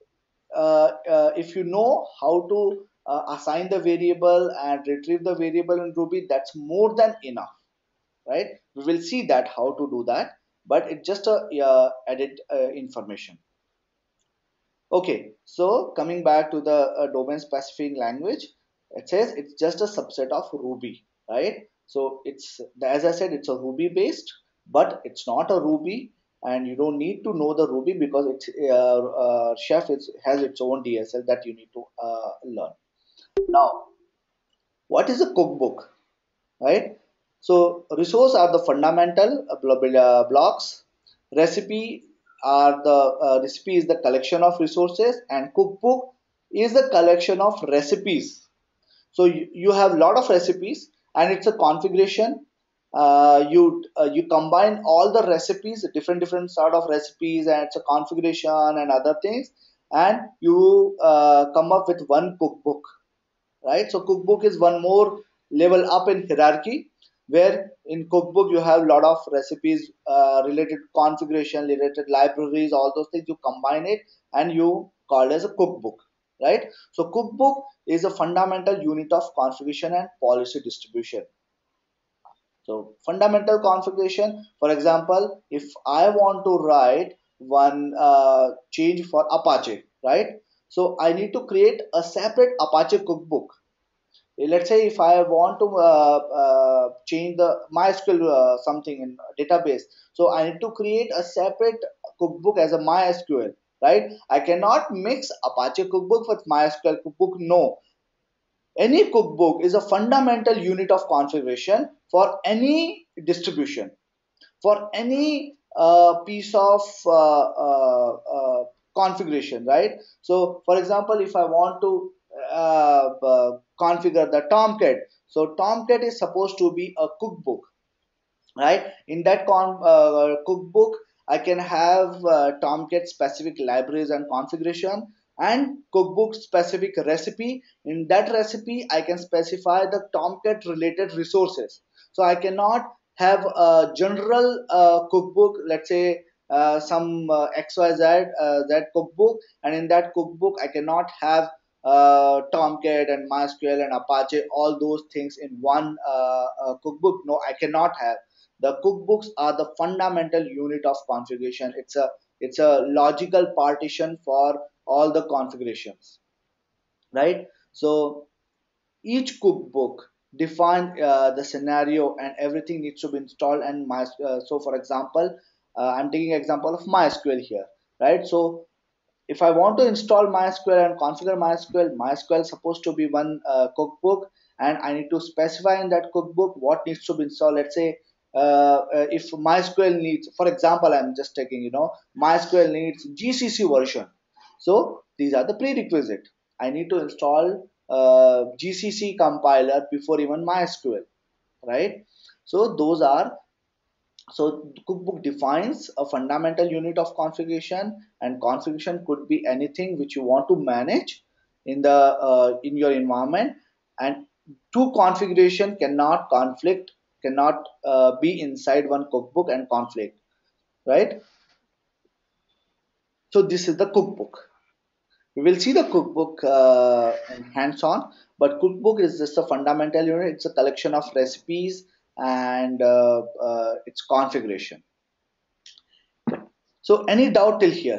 if you know how to assign the variable and retrieve the variable in Ruby, that's more than enough, right? We will see that how to do that, but it's just a added information. Okay, so coming back to the domain specific language, it says it's just a subset of Ruby, right? So it's, as I said, it's a Ruby based, but it's not a Ruby, and you don't need to know the Ruby because it's Chef has its own DSL that you need to learn. Now, what is a cookbook, right? So resource are the fundamental blocks. Recipe recipe is the collection of resources, and cookbook is the collection of recipes. So you have a lot of recipes, and it's a configuration. You combine all the recipes, different sort of recipes, and it's a configuration and other things, and you come up with one cookbook, right? So cookbook is one more level up in hierarchy, where in cookbook you have a lot of recipes, related configuration, related libraries, all those things. You combine it and you call it as a cookbook, right? So cookbook is a fundamental unit of configuration and policy distribution. So fundamental configuration, for example, if I want to write one change for Apache, right? So I need to create a separate Apache cookbook. Let's say if I want to change the MySQL something in database, so I need to create a separate cookbook as a MySQL, right? I cannot mix Apache cookbook with MySQL cookbook. No, any cookbook is a fundamental unit of configuration for any distribution, for any piece of configuration, right? So for example, if I want to configure the Tomcat, so Tomcat is supposed to be a cookbook, right? In that cookbook, I can have Tomcat specific libraries and configuration, and cookbook specific recipe. In that recipe, I can specify the Tomcat related resources. So I cannot have a general cookbook, let's say some XYZ that cookbook, and in that cookbook I cannot have Tomcat and MySQL and Apache, all those things in one cookbook. No, I cannot have. The cookbooks are the fundamental unit of configuration. It's a logical partition for all the configurations, right? So each cookbook define the scenario, and everything needs to be installed. And so for example, I'm taking example of MySQL here, right? So if I want to install MySQL and configure MySQL, MySQL is supposed to be one cookbook, and I need to specify in that cookbook what needs to be installed. Let's say if MySQL needs, for example, I'm just taking, MySQL needs GCC version. So these are the prerequisite. I need to install GCC compiler before even MySQL, right? So those are, so cookbook defines a fundamental unit of configuration, and configuration could be anything which you want to manage in your environment. And two configuration cannot conflict, cannot be inside one cookbook and conflict, right? So this is the cookbook. We will see the cookbook in hands on, but cookbook is just a fundamental unit. It's a collection of recipes and its configuration. So any doubt till here?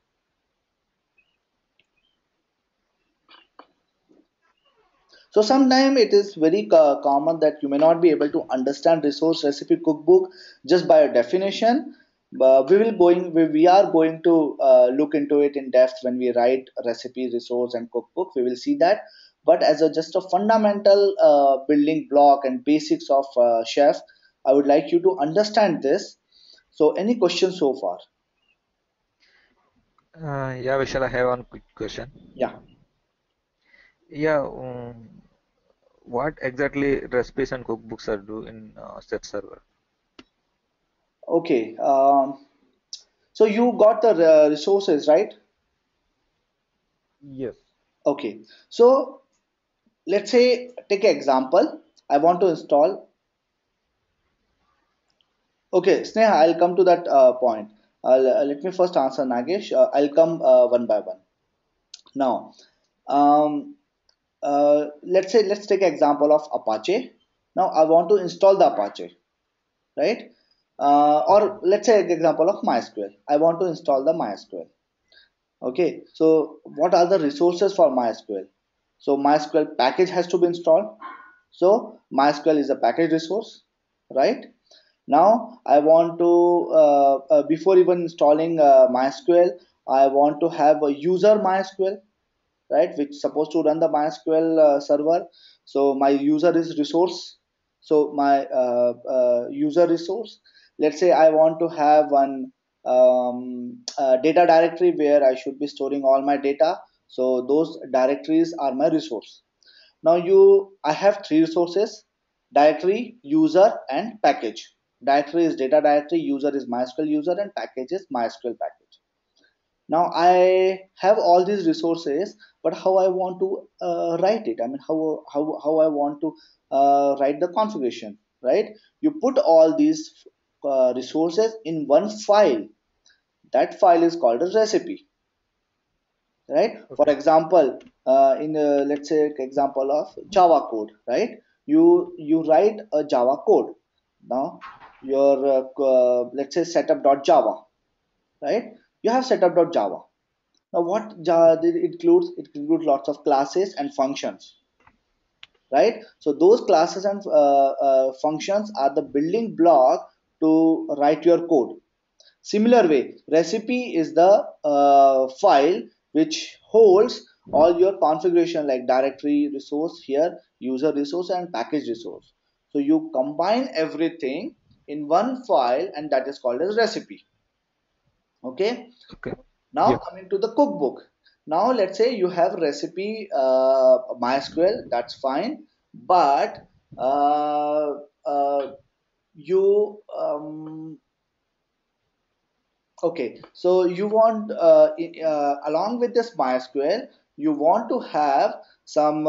So sometimes it is very common that you may not be able to understand resource recipe cookbook just by a definition. But we are going to look into it in depth when we write recipe, resource, and cookbook. We will see that. But as a just a fundamental building block and basics of chef, I would like you to understand this. So any questions so far? Yeah, Vishal, I have one quick question. Yeah. Yeah, what exactly recipes and cookbooks are do in set server? Okay. So you got the resources, right? Yes. Okay. So let's say take an example. I want to install. Okay, Sneha, I'll come to that point. Let me first answer Nagesh. I'll come one by one. Now, um, let's take an example of Apache. Now I want to install the Apache, right? Okay. Or let's say an example of MySQL. I want to install the MySQL. Okay, so what are the resources for MySQL? So MySQL package has to be installed. So MySQL is a package resource, right? Now I want to before even installing MySQL, I want to have a user MySQL. right, which is supposed to run the MySQL server. So my user is resource. So my user resource, let's say I want to have one data directory where I should be storing all my data. So those directories are my resource. Now I have three resources: directory, user, and package. Directory is data directory, user is MySQL user, and package is MySQL package. Now I have all these resources, but how I want to write it, I mean, how I want to write the configuration, right? You put all these resources in one file. That file is called a recipe, right? For Okay. example, in let's say example of Java code, right? You write a Java code. Now your let's say setup.java, right? You have setup.java. Now, what Java it includes? It includes lots of classes and functions, right? So those classes and functions are the building block to write your code. Similar way, recipe is the file which holds all your configuration like directory resource here, user resource, and package resource. So you combine everything in one file, and that is called as recipe. Okay. Okay. Now Yeah. coming to the cookbook. Now let's say you have recipe MySQL, that's fine, but uh, uh, you okay. So you want along with this MySQL, you want to have some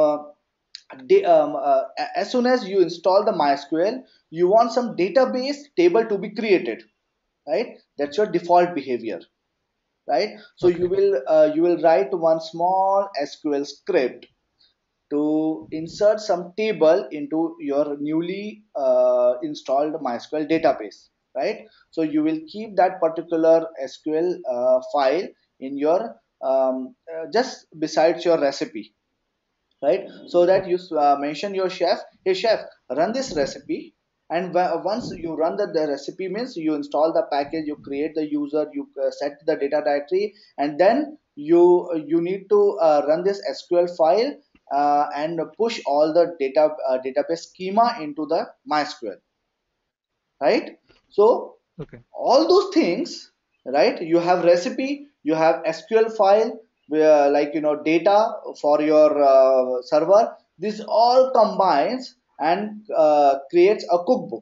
as soon as you install the MySQL, you want some database table to be created, right? That's your default behavior, right? So Okay. you will write one small SQL script to insert some table into your newly installed MySQL database, right? So you will keep that particular SQL file in your just besides your recipe, right? So that you mention your chef, hey chef, run this recipe. And once you run the recipe means you install the package, you create the user, you set the data directory, and then you need to run this SQL file and push all the database schema into the MySQL, right? So Okay. all those things, right? You have recipe, you have SQL file where, like, data for your server. This all combines and creates a cookbook,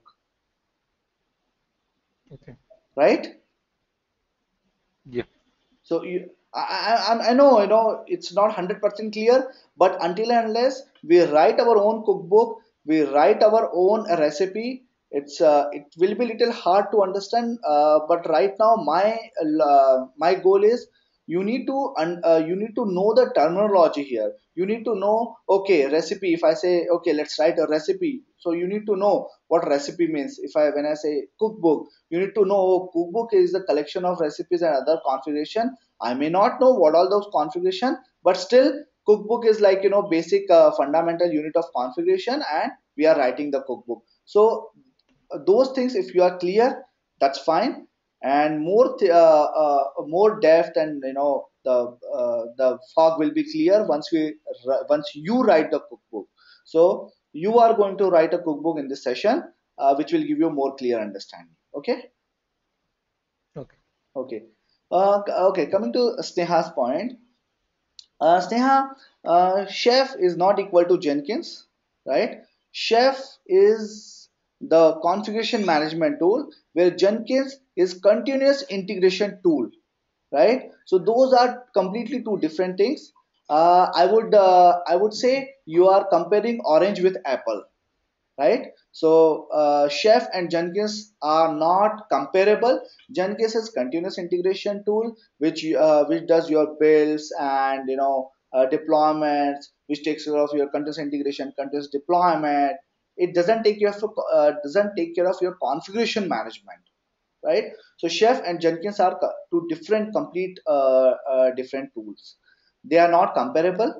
Okay. right? Yeah. So I know, it's not 100% clear, but until and unless we write our own cookbook, we write our own recipe, it will be little hard to understand. But right now, my goal is you need to know the terminology here. You need to know, okay, recipe. If I say, okay, let's write a recipe, so you need to know what recipe means. When I say cookbook, you need to know, cookbook is the collection of recipes and other configuration. I may not know what all those configuration, but still cookbook is like, basic fundamental unit of configuration, and we are writing the cookbook. So those things, if you are clear, that's fine. And more depth, and the fog will be clear once you write the cookbook. So you are going to write a cookbook in this session, which will give you more clear understanding. Okay. Okay. Okay. Okay, coming to Sneha's point. Sneha, chef is not equal to Jenkins, right? Chef is the configuration management tool, where Jenkins is continuous integration tool, right? So those are completely two different things. I would say you are comparing orange with apple, right? So Chef and Jenkins are not comparable. Jenkins is continuous integration tool, which does your builds and deployments, which takes care of your continuous integration, continuous deployment. It doesn't take care of your configuration management, right? So Chef and Jenkins are two different, complete different tools. They are not comparable.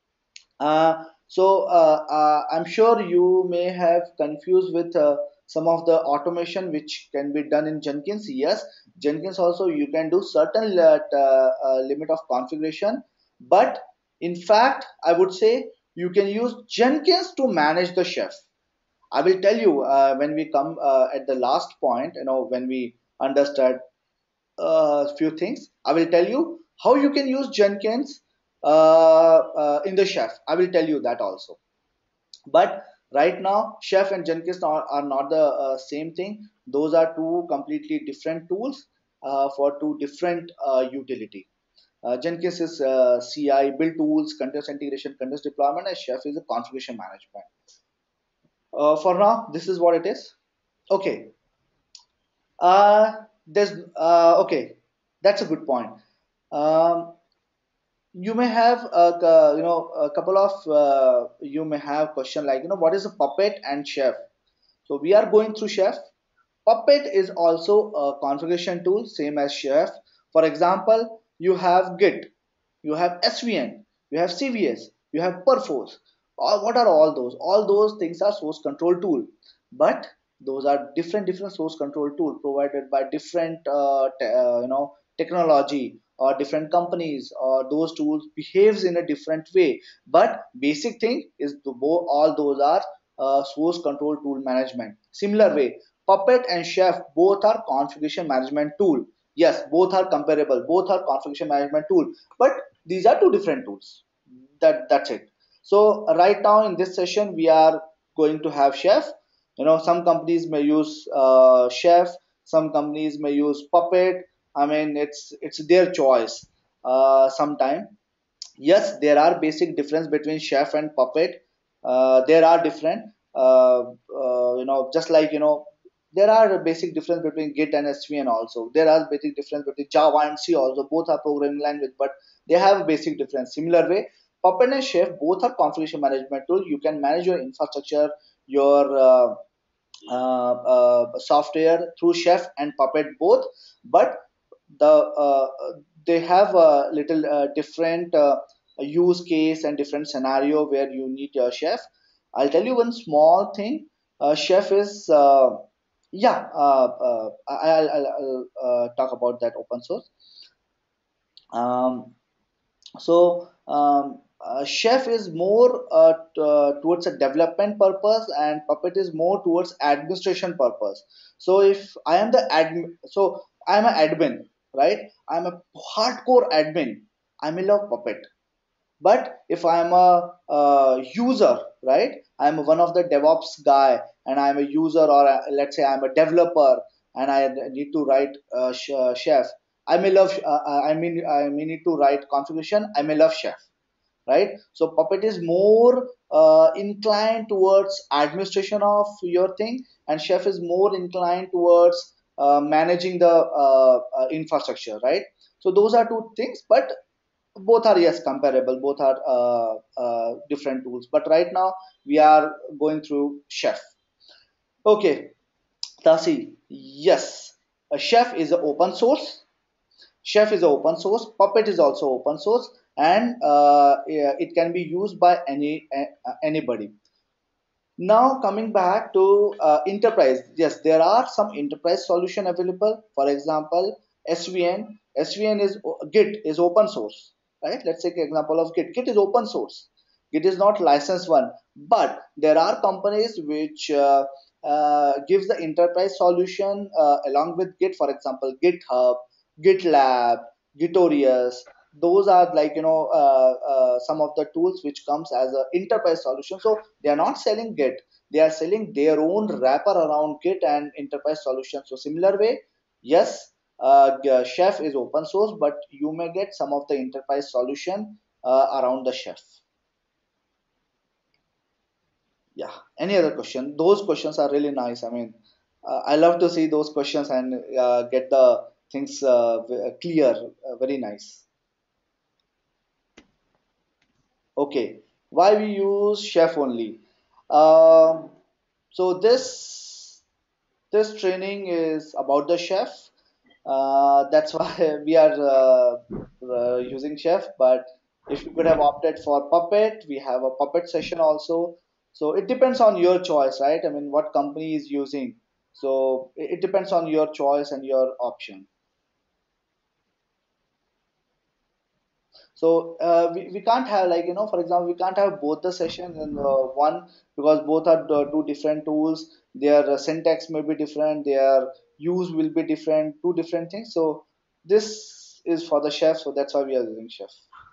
I'm sure you may have confused with some of the automation which can be done in Jenkins. Yes, Jenkins also you can do certain limit of configuration, but In fact, I would say you can use Jenkins to manage the chef. I will tell you when we come at the last point, when we understand a few things. I will tell you how you can use Jenkins in the chef. I will tell you that also. But right now, Chef and Jenkins are not the same thing. Those are two completely different tools for two different utility. Jenkins is CI, build tools, continuous integration, continuous deployment, and Chef is a configuration management. For now, this is what it is. Okay. There's okay. That's a good point. Um, you may have a couple of you may have question like what is a puppet and chef. So we are going through chef. Puppet is also a configuration tool same as chef. For example, you have git, you have svn, you have cvs, you have perforce. What are all those things are source control tool, but those are different source control tool provided by different technology or different companies, or those tools behaves in a different way, but basic thing is all those are source control tool management. Similar way, puppet and chef both are configuration management tool. Yes, both are comparable, both are configuration management tool, but these are two different tools. That's it. So right now in this session we are going to have chef. Some companies may use chef, some companies may use puppet. I mean, it's their choice. Sometime, yes, there are basic difference between chef and puppet. There are different just like there are a basic difference between git and svn also. There are basic difference between java and c also. Both are programming language, but they have a basic difference. Similar way, puppet and chef both are configuration management tool. You can manage your infrastructure, your software through chef and puppet both, but the they have a little different use case and different scenario where you need a chef. I'll tell you one small thing. Chef is yeah I'll talk about that open source. um, Chef is more towards a development purpose, and puppet is more towards administration purpose. So if I am the admin, so I am an admin, right? I'm a hardcore admin. I may love puppet. But if I'm a user, right, I'm one of the DevOps guy, and I'm a user, or let's say I'm a developer, and I need to write chef. I may love. I may need to write configuration. I may love chef, right? So puppet is more inclined towards administration of your thing, and chef is more inclined towards managing the infrastructure, right? So those are two things, but both are, yes, comparable. Both are different tools, but right now we are going through chef. Okay, Tasi, yes, a chef is an open source. Chef is open source. Puppet is also open source, and yeah, it can be used by anybody. Now coming back to enterprise, yes, there are some enterprise solution available. For example, SVN. SVN is Git is open source, right? Let's take example of Git. Git is open source. Git is not licensed one, but there are companies which gives the enterprise solution along with Git. For example, GitHub, GitLab, Gitorious. Those are like some of the tools which comes as a enterprise solution. So they are not selling Git, they are selling their own wrapper around Git and enterprise solution. So similar way, yes, Chef is open source, but you may get some of the enterprise solution around the Chef. Yeah. Any other question? Those questions are really nice. I mean, I love to see those questions and get the things clear. Very nice. Okay. Why we use Chef only? Um, so this training is about the chef. That's why we are using chef. But if you could have opted for puppet, we have a puppet session also. So it depends on your choice, right? I mean, what company is using. So it depends on your choice and your option. So we can't have, like, for example, we can't have both the sessions in one, because both are two different tools. Their syntax may be different, their use will be different, two different things. So this is for the chef, so that's why we are using chef.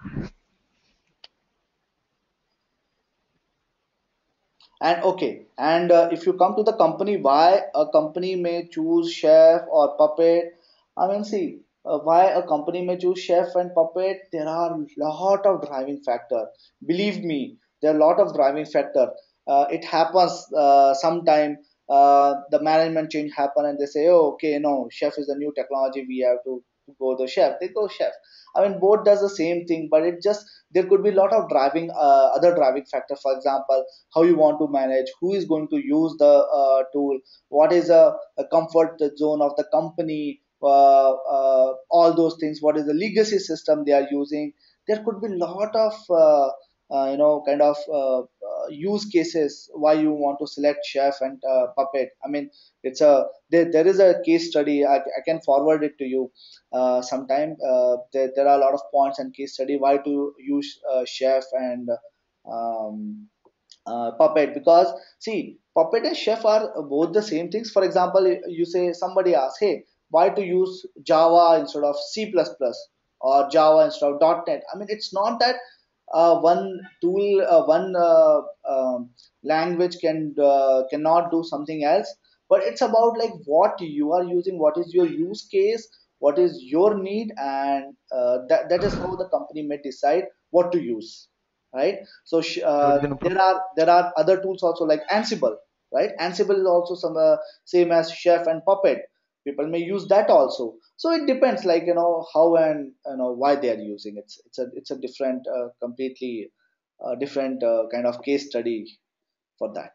And okay, and if you come to the company, why a company may choose chef or puppet? I mean, see, why a company may choose chef and puppet? There are a lot of driving factor. Believe me, there are a lot of driving factor. It happens sometime. The management change happen, and they say, "Oh, okay, no, chef is a new technology. We have to go the chef." They go chef. I mean, both does the same thing, but it just, there could be a lot of driving, other driving factor. For example, how you want to manage, who is going to use the tool, what is a comfort zone of the company, all those things, what is the legacy system they are using. There could be a lot of kind of use cases why you want to select chef and puppet. I mean, it's a, there is a case study, I can forward it to you sometime. There are a lot of points and case study why to use chef and um, puppet. Because see, puppet and chef are both the same things. For example, you say, somebody asks, hey, why to use java instead of c++ or java instead of .NET? I mean, it's not that one tool, one language cannot do something else, but it's about like what you are using, what is your use case, what is your need, and that is how the company may decide what to use, right? So Good to know. there are other tools also, like Ansible, right? Ansible is also some same as chef and puppet. People may use that also. So it depends, like, how and why they are using it. It's a different, completely different kind of case study for that.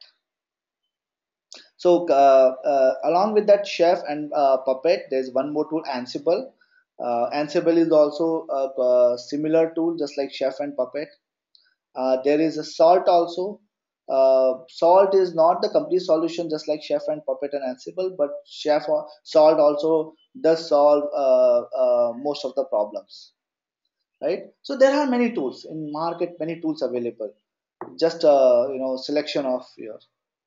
So along with that chef and puppet, there's one more tool, Ansible. Ansible is also a similar tool, just like chef and puppet. There is a Salt also. Salt is not the complete solution, just like Chef and Puppet and Ansible, but Salt also does solve most of the problems, right? So there are many tools in market, many tools available. Just selection of your.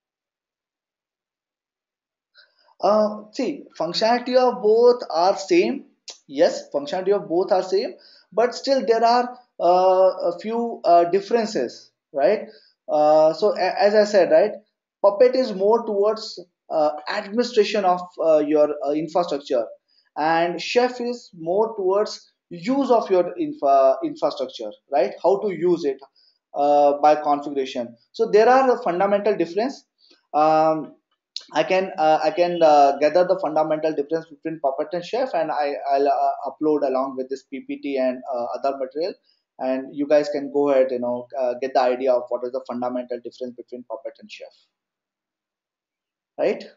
See, functionality of both are same. Yes, functionality of both are same, but still there are a few differences, right? As I said, right, Puppet is more towards administration of your infrastructure, and Chef is more towards use of your infrastructure, right? How to use it by configuration. So there are a fundamental difference. Um, I can gather the fundamental difference between Puppet and Chef, and I'll upload along with this PPT and other material, and you guys can go ahead, get the idea of what is the fundamental difference between Puppet and Chef, right?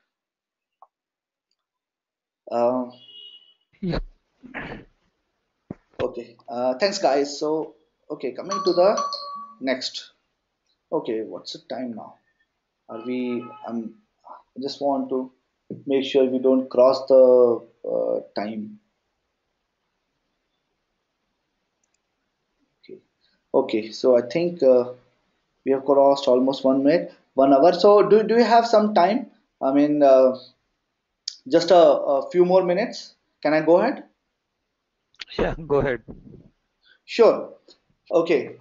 Uh, Yeah. okay, thanks guys. So okay, coming to the next. Okay, what's the time now? Are we? I just want to make sure we don't cross the time. Okay. Okay, so I think we have crossed almost 1 minute, 1 hour. So do you have some time? I mean, just a few more minutes. Can I go ahead? Yeah, go ahead. Sure. Okay.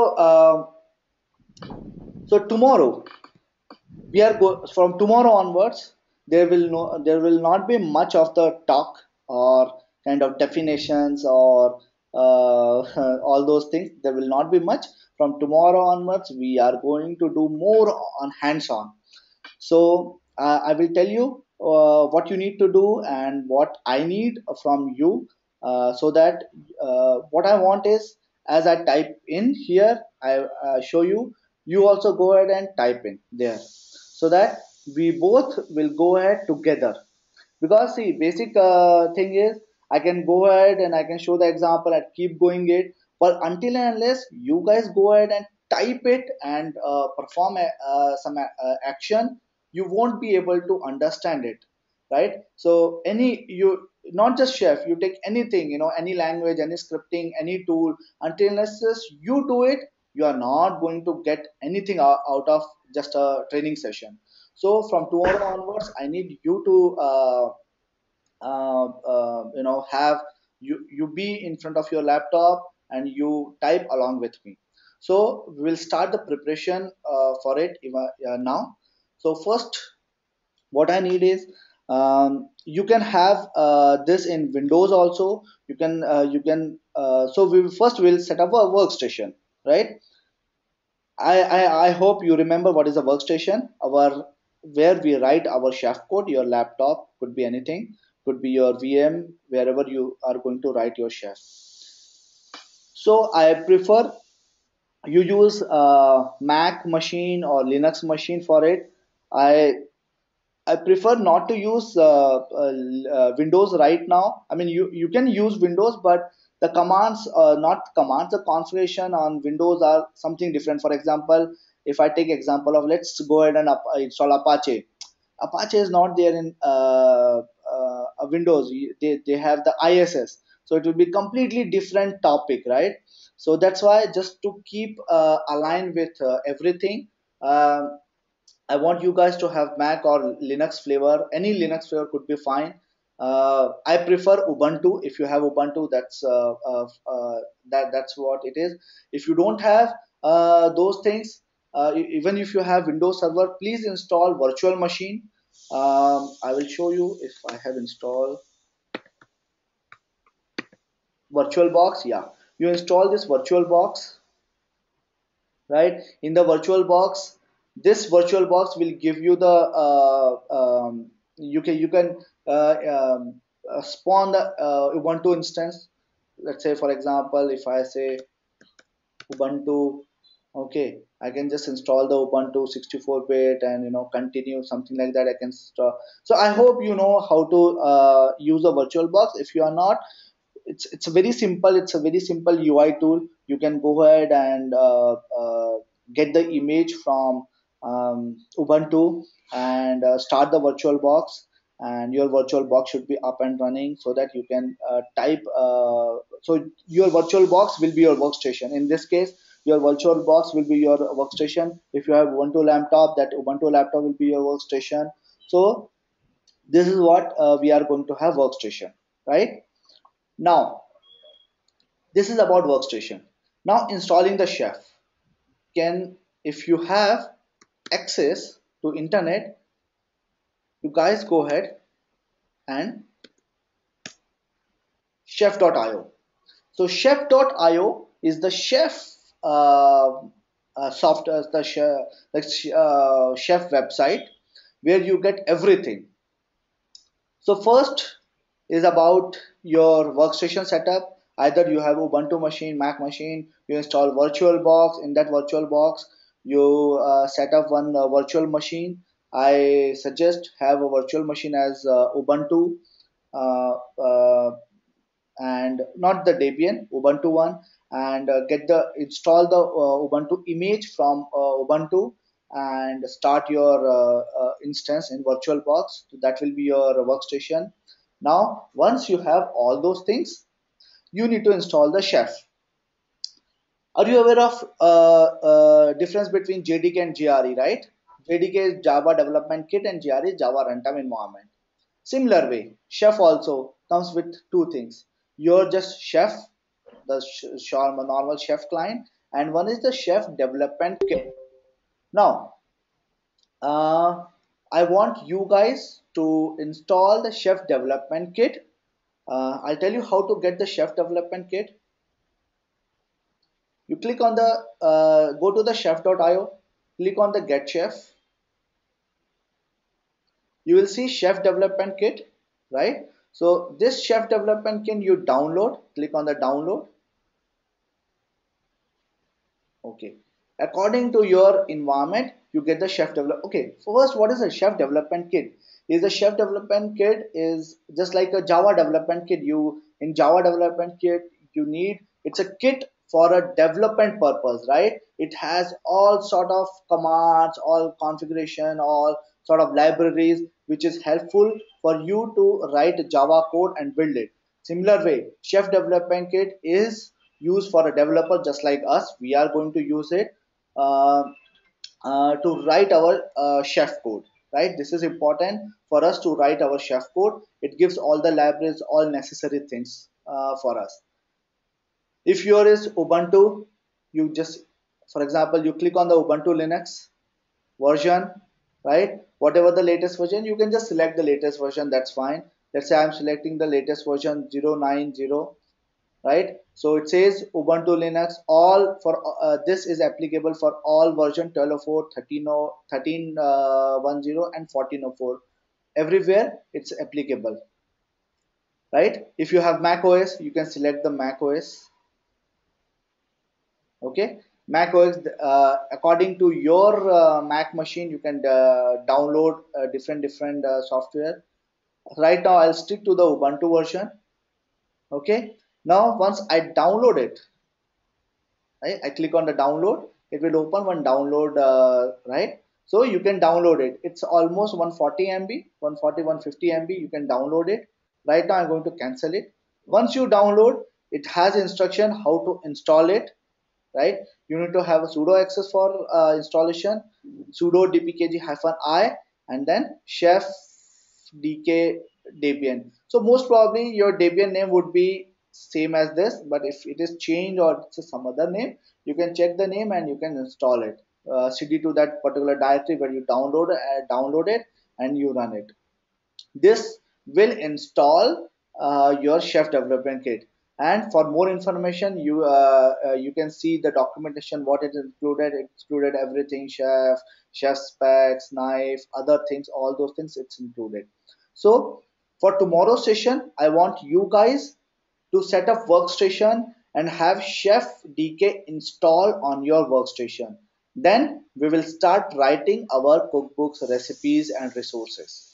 So tomorrow from tomorrow onwards. There will not be much of the talk or kind of definitions or all those things. There will not be much. From tomorrow onwards, we are going to do more on hands-on. So I will tell you what you need to do and what I need from you, so that what I want is, as I type in here, I show you. You also go ahead and type in there, so that we both will go ahead together. Because see, basic thing is, I can go ahead and I can show the example and keep going it, but until and unless you guys go ahead and type it and perform some action, you won't be able to understand it, right? So any you not just chef, you take anything, any language, any scripting, any tool, until unless you do it, you are not going to get anything out of just a training session. So from tomorrow onwards, I need you to have you be in front of your laptop and you type along with me. So we'll start the preparation for it now. So first, what I need is, you can have this in Windows also. So we'll set up a workstation, right? I hope you remember what is a workstation. Our Where we write our chef code. Your laptop could be anything, could be your VM, wherever you are going to write your chef. So I prefer you use Mac machine or Linux machine for it. I I prefer not to use Windows right now. I mean, you can use Windows, but the commands, not commands, the configuration on Windows are something different. For example, if I take example of, let's go ahead and install Apache. Apache is not there in Windows. They have the ISS, so it will be completely different topic, right? So that's why, just to keep aligned with everything. Um I want you guys to have Mac or Linux flavor. Any Linux flavor could be fine. I prefer Ubuntu. If you have Ubuntu, that's what it is. If you don't have those things, even if you have Windows Server, please install Virtual Machine. I will show you if I have installed VirtualBox. Yeah, you install this VirtualBox, right? In the VirtualBox, this VirtualBox will give you the you can spawn the Ubuntu instance. Let's say, for example, if I say Ubuntu, okay, I can just install the Ubuntu 64-bit and continue something like that. I can install. So I hope you know how to use a VirtualBox. If you are not, it's a very simple, UI tool. You can go ahead and get the image from Ubuntu and start the VirtualBox, and your VirtualBox should be up and running, so that you can type. So your VirtualBox will be your workstation. In this case, your VirtualBox will be your workstation. If you have Ubuntu laptop, that Ubuntu laptop will be your workstation. So this is what we are going to have workstation, right? Now, this is about workstation. Now, installing the chef. Can If you have access to internet, you guys go ahead and chef.io. So chef.io is the chef software, the chef website, where you get everything. So first is about your workstation setup. Either you have Ubuntu machine, Mac machine, you install VirtualBox. In that VirtualBox, you set up one virtual machine. I suggest have a virtual machine as Ubuntu, uh, uh, and not the Debian, Ubuntu one, and get the install the Ubuntu image from Ubuntu, and start your instance in VirtualBox. So that will be your workstation. Now, once you have all those things, you need to install the chef. Are you aware of difference between JDK and GRE, right? JDK is Java Development Kit and GRE is Java Runtime Environment. Similar way, Chef also comes with two things. You're just Chef, the normal Chef client, and one is the Chef Development Kit. Now, uh, I want you guys to install the Chef Development Kit. I'll tell you how to get the Chef Development Kit. You click on the go to the chef.io, click on the Get Chef. You will see Chef Development Kit, right? So this Chef Development Kit you download. Click on the download. Okay. According to your environment, you get the chef develop. Okay. First, what is a chef development kit? Is the chef development kit is just like a Java development kit. You in Java development kit, you need it's a kit for a development purpose, right? It has all sort of commands, all configuration, all sort of libraries which is helpful for you to write Java code and build it. Similar way, Chef Development Kit is used for a developer just like us. We are going to use it uh, to write our chef code, right? This is important for us to write our chef code. It gives all the libraries, all necessary things for us. If your is Ubuntu, you just, for example, you click on the Ubuntu Linux version, right? Whatever the latest version, you can just select the latest version, that's fine. Let's say I'm selecting the latest version 090, right? So it says Ubuntu Linux, all for this is applicable for all version 12.04, 13.10 and 14.04. Everywhere it's applicable, right? If you have Mac OS, you can select the Mac OS. Okay, Mac OS, according to your Mac machine, you can download different software. Right now I'll stick to the Ubuntu version. Okay, now once I download it, right, I click on the download, it will open one download, right? So you can download it. It's almost 140 MB, 140, 150 MB. You can download it. Right now I'm going to cancel it. Once you download, it has instruction how to install it, right? You need to have a sudo access for installation, sudo dpkg-i, and then chef dk debian. So most probably your debian name would be same as this, but if it is changed or it's some other name, you can check the name and you can install it. Cd to that particular directory where you download it, and you run it. This will install your chef development kit. And for more information, you can see the documentation what it included. It included everything: chef specs, knife, other things, all those things it's included. So for tomorrow's session, I want you guys to set up workstation and have chef dk install on your workstation. Then we will start writing our cookbooks, recipes and resources.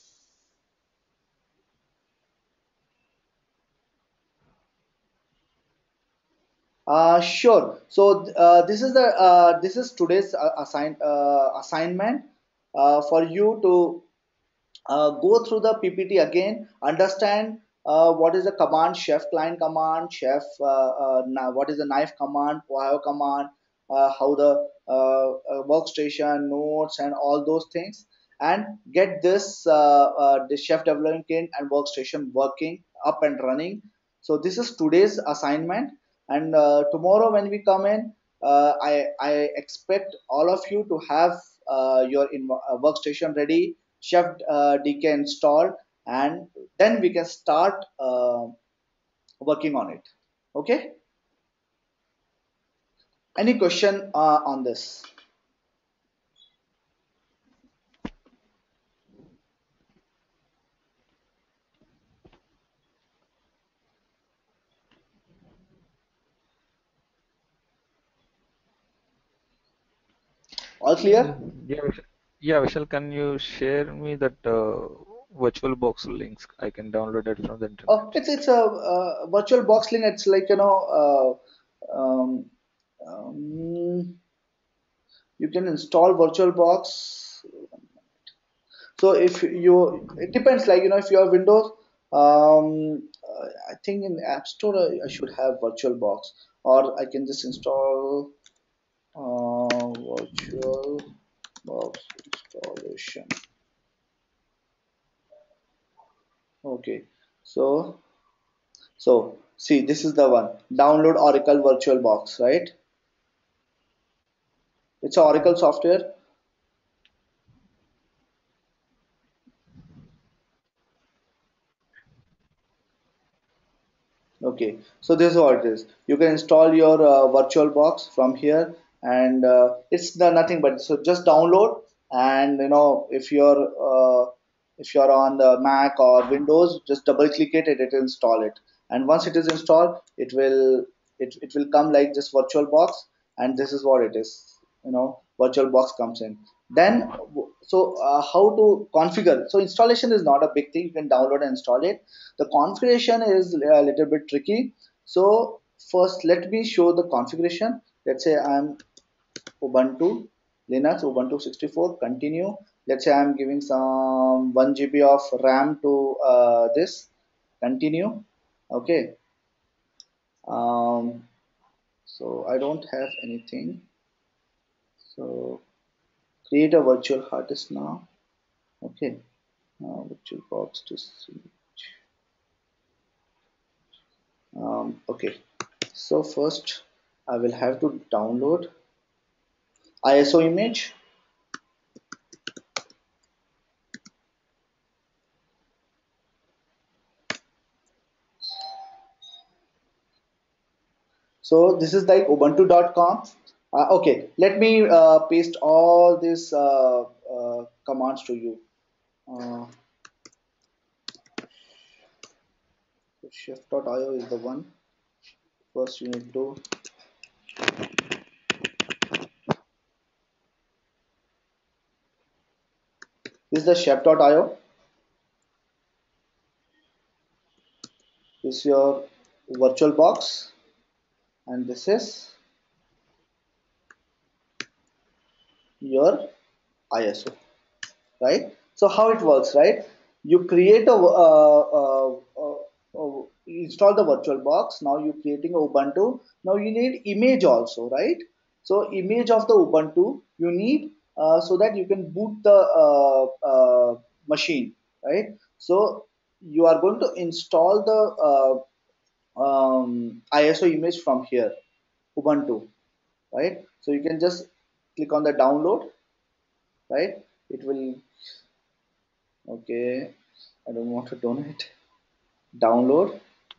Sure. So this is today's assignment for you to go through the PPT again, understand what is the command chef client command, what is the knife command, Ohio command, how the workstation notes and all those things, and get the chef development kit and workstation working up and running. So this is today's assignment, and tomorrow when we come in, I expect all of you to have your workstation ready, chef dk installed, and then we can start working on it. Okay, any question on this? All clear? Yeah, yeah, Vishal, can you share me that VirtualBox links? I can download it from the internet. Oh, it's a virtual box link. It's like, um, you can install VirtualBox. So if you, it depends, like, if you have Windows, I think in App Store I should have VirtualBox, or I can just install VirtualBox installation. Okay, so see, this is the one. Download Oracle VirtualBox, right? It's a Oracle software. Okay, so this is what it is. You can install your VirtualBox from here, and it's nothing but, so just download, and if you're on the Mac or Windows, just double click it and it will install it. And once it is installed, it will come like this VirtualBox, and this is what it is. VirtualBox comes in. Then how to configure? So installation is not a big thing. You can download and install it. The configuration is a little bit tricky. So first, let me show the configuration. Let's say I'm Ubuntu Linux, Ubuntu 64. Continue. Let's say I'm giving some 1 GB of RAM to this. Continue. Okay. Um, so I don't have anything. So create a virtual hard disk now. Okay. Virtual box to see. Okay. So first I will have to download ISO image. So this is like ubuntu.com. Okay, let me paste all these commands to you. Uh, chef.io is the one. First you need to, this is the chef.io. This is your virtual box, and this is your ISO, right? So how it works, right? You create a you install the virtual box. Now you're creating a Ubuntu. Now you need image also, right? So image of the Ubuntu you need, so that you can boot the machine, right? So you are going to install the ISO image from here, Ubuntu, right? So you can just click on the download, right? It will, okay, I don't want to donate. Download.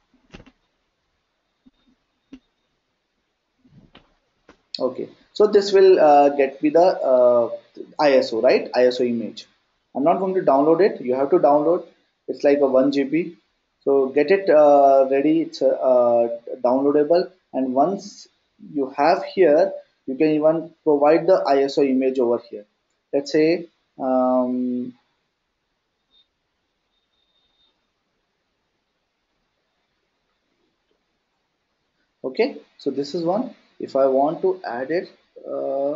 Okay. So this will get me the ISO, right? ISO image. I'm not going to download it. You have to download. It's like a 1 GB. So get it ready. It's downloadable. And once you have here, you can even provide the ISO image over here. Let's say, um, okay. So this is one. If I want to add it, uh,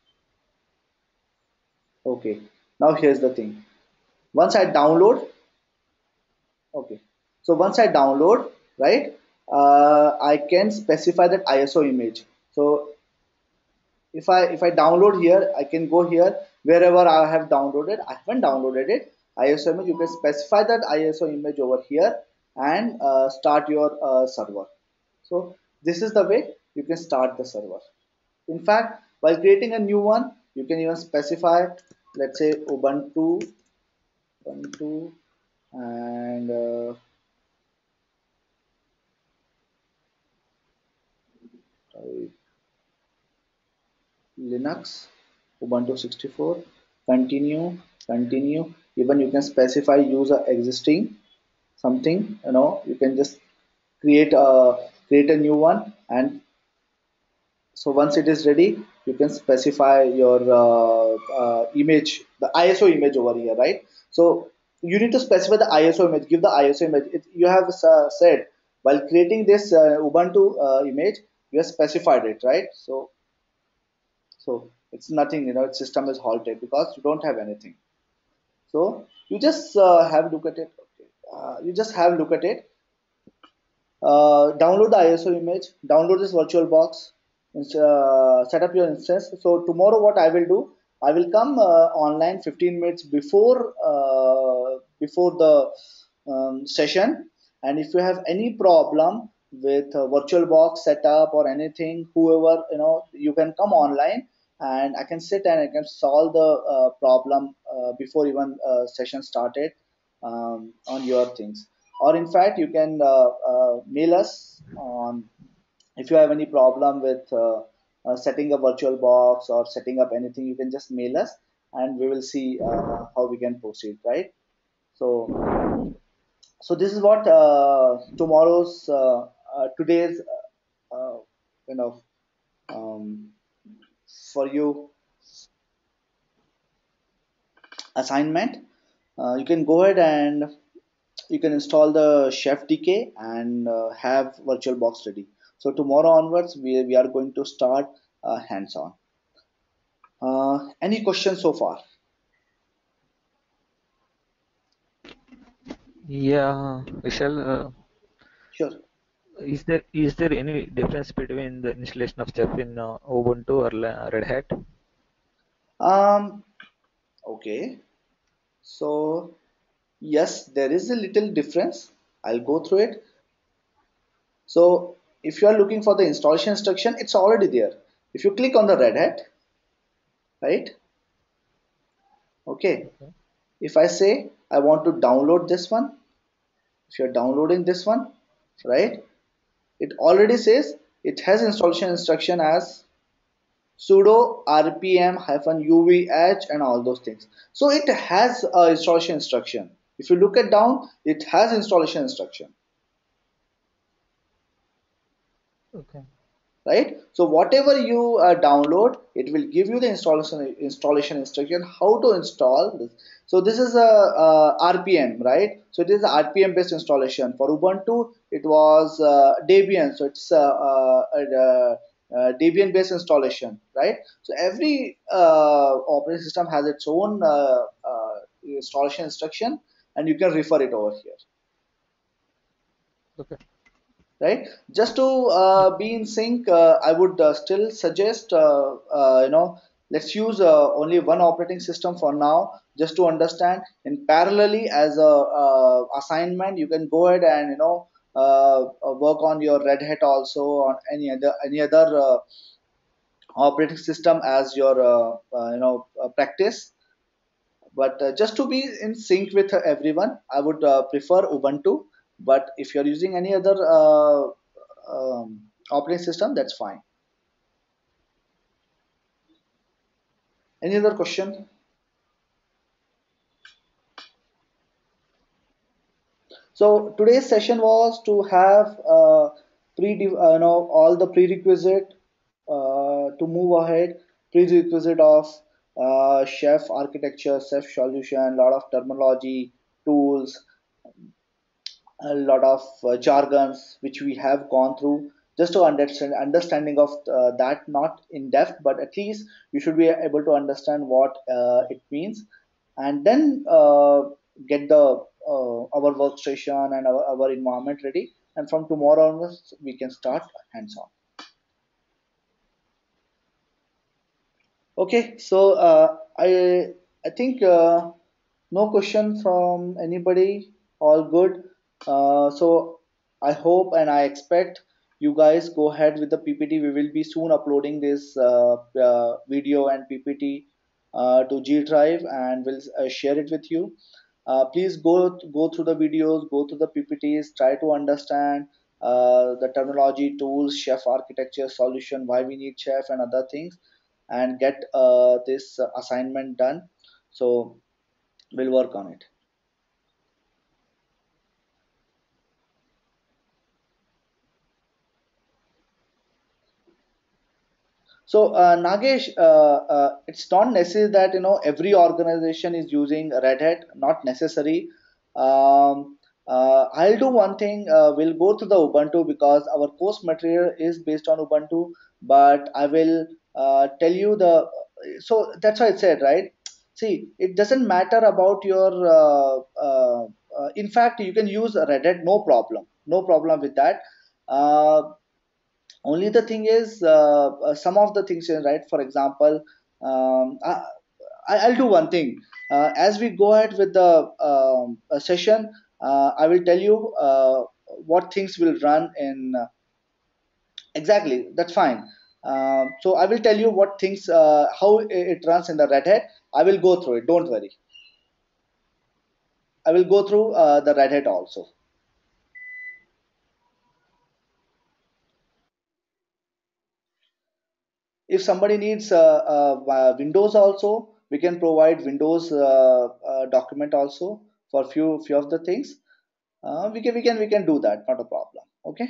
okay. Now here's the thing. Once I download, okay. So once I download, right, I can specify that ISO image. So if I download here, I can go here wherever I have downloaded. I haven't downloaded it. ISO image. You can specify that ISO image over here and start your server. So this is the way you can start the server. In fact, while creating a new one, you can even specify, let's say Ubuntu, and Linux, Ubuntu 64, continue, continue. Even you can specify user existing something, you can just create a new one. And so once it is ready, you can specify your image, the ISO image over here, right? So you need to specify the ISO image, give the ISO image. You have said while creating this Ubuntu image, you have specified it, right? So it's nothing, its system is halted because you don't have anything. So you just have a look at it. Okay. You just have a look at it. Download the ISO image, download this virtual box, set up your instance. So tomorrow, what I will do, I will come online 15 minutes before the session. And if you have any problem with VirtualBox setup or anything, whoever, you can come online, and I can sit and I can solve the problem before even session started, on your things. Or in fact, you can mail us on, if you have any problem with setting a virtual box or setting up anything, you can just mail us, and we will see how we can proceed, right? So so this is what today's kind of, um, for you, assignment. You can go ahead and you can install the chef dk and have virtualbox ready. So tomorrow onwards, we are going to start hands on. Any questions so far? Yeah, Vishal, Sure. is there any difference between the installation of Chef in Ubuntu or Red Hat? Um, okay. So, yes, there is a little difference. I'll go through it. So, if you are looking for the installation instruction, it's already there. If you click on the Red Hat, right? Okay. Okay. If I say I want to download this one, if you're downloading this one, right? It already says it has installation instruction as sudo rpm uvh and all those things. So it has a installation instruction. If you look at down, it has installation instruction, Okay. right? So whatever you download, it will give you the installation instruction how to install this. So this is a, rpm, right? So it is a rpm based installation. For ubuntu it was debian, so it's debian based installation, right? So every operating system has its own installation instruction, and you can refer it over here, Okay. right? Just to Yeah. be in sync, I would still suggest, let's use only one operating system for now, just to understand. In parallelly, as a assignment, you can go ahead and work on your red hat also, on any other operating system as your practice. But just to be in sync with everyone, I would prefer ubuntu. But if you're using any other operating system, that's fine. Any other question? So today's session was to have all the prerequisite to move ahead. Prerequisite of chef architecture, chef solution, lot of terminology, tools, a lot of jargons which we have gone through, just to understanding of that, not in depth, but at least you should be able to understand what it means. And then get the our workstation and our environment ready, and from tomorrow onwards we can start hands on. Okay, so I think no question from anybody. All good. So I hope and I expect you guys go ahead with the PPT. We will be soon uploading this video and PPT to G Drive, and we'll share it with you. Please go through the videos, go through the PPTs, try to understand the terminology, tools, chef architecture, solution, why we need chef, and other things, and get this assignment done. So we'll work on it. So Nagesh, it's not necessary that every organization is using Red Hat. Not necessary. I'll do one thing. We'll go to the Ubuntu because our course material is based on Ubuntu. But I will tell you the. So that's why I said, right. See, it doesn't matter about your. In fact, you can use Red Hat, no problem. No problem with that. Uh, Only the thing is some of the things, right? For example, I'll do one thing. As we go ahead with the session, I will tell you what things will run in exactly. That's fine. So I will tell you what things, how it runs in the red hat. I will go through it, don't worry. I will go through the red hat also. If somebody needs windows also, we can provide windows document also for few of the things. We can do that, not a problem. Okay.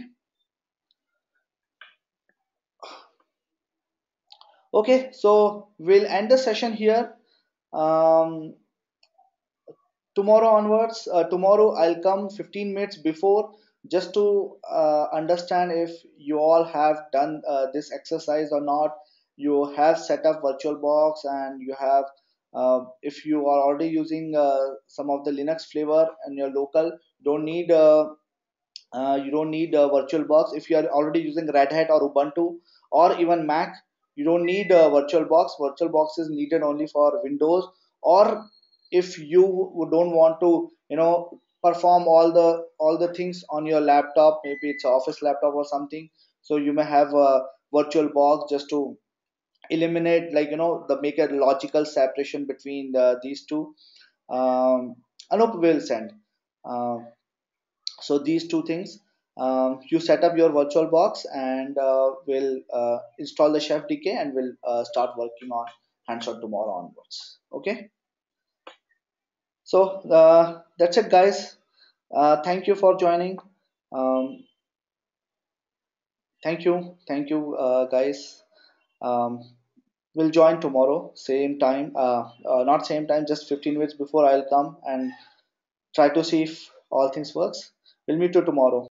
Okay, so we'll end the session here. um, Tomorrow onwards, tomorrow I'll come 15 minutes before, just to understand if you all have done this exercise or not. You have set up virtualbox, and you have, if you are already using some of the linux flavor in your local, don't need you don't need VirtualBox if you are already using Red Hat or Ubuntu or even Mac. You don't need VirtualBox. VirtualBox is needed only for Windows, or if you don't want to, perform all the things on your laptop, maybe it's an office laptop or something. So you may have a VirtualBox just to eliminate, like, the make a logical separation between these two. Anup will send. Um, so these two things, you set up your virtual box, and we'll install the chef dk, and we'll start working on hands-on tomorrow onwards. Okay, so that's it, guys. Thank you for joining. um, thank you guys. um, we'll join tomorrow same time, not same time, just 15 minutes before I'll come and try to see if all things works. We'll meet you tomorrow.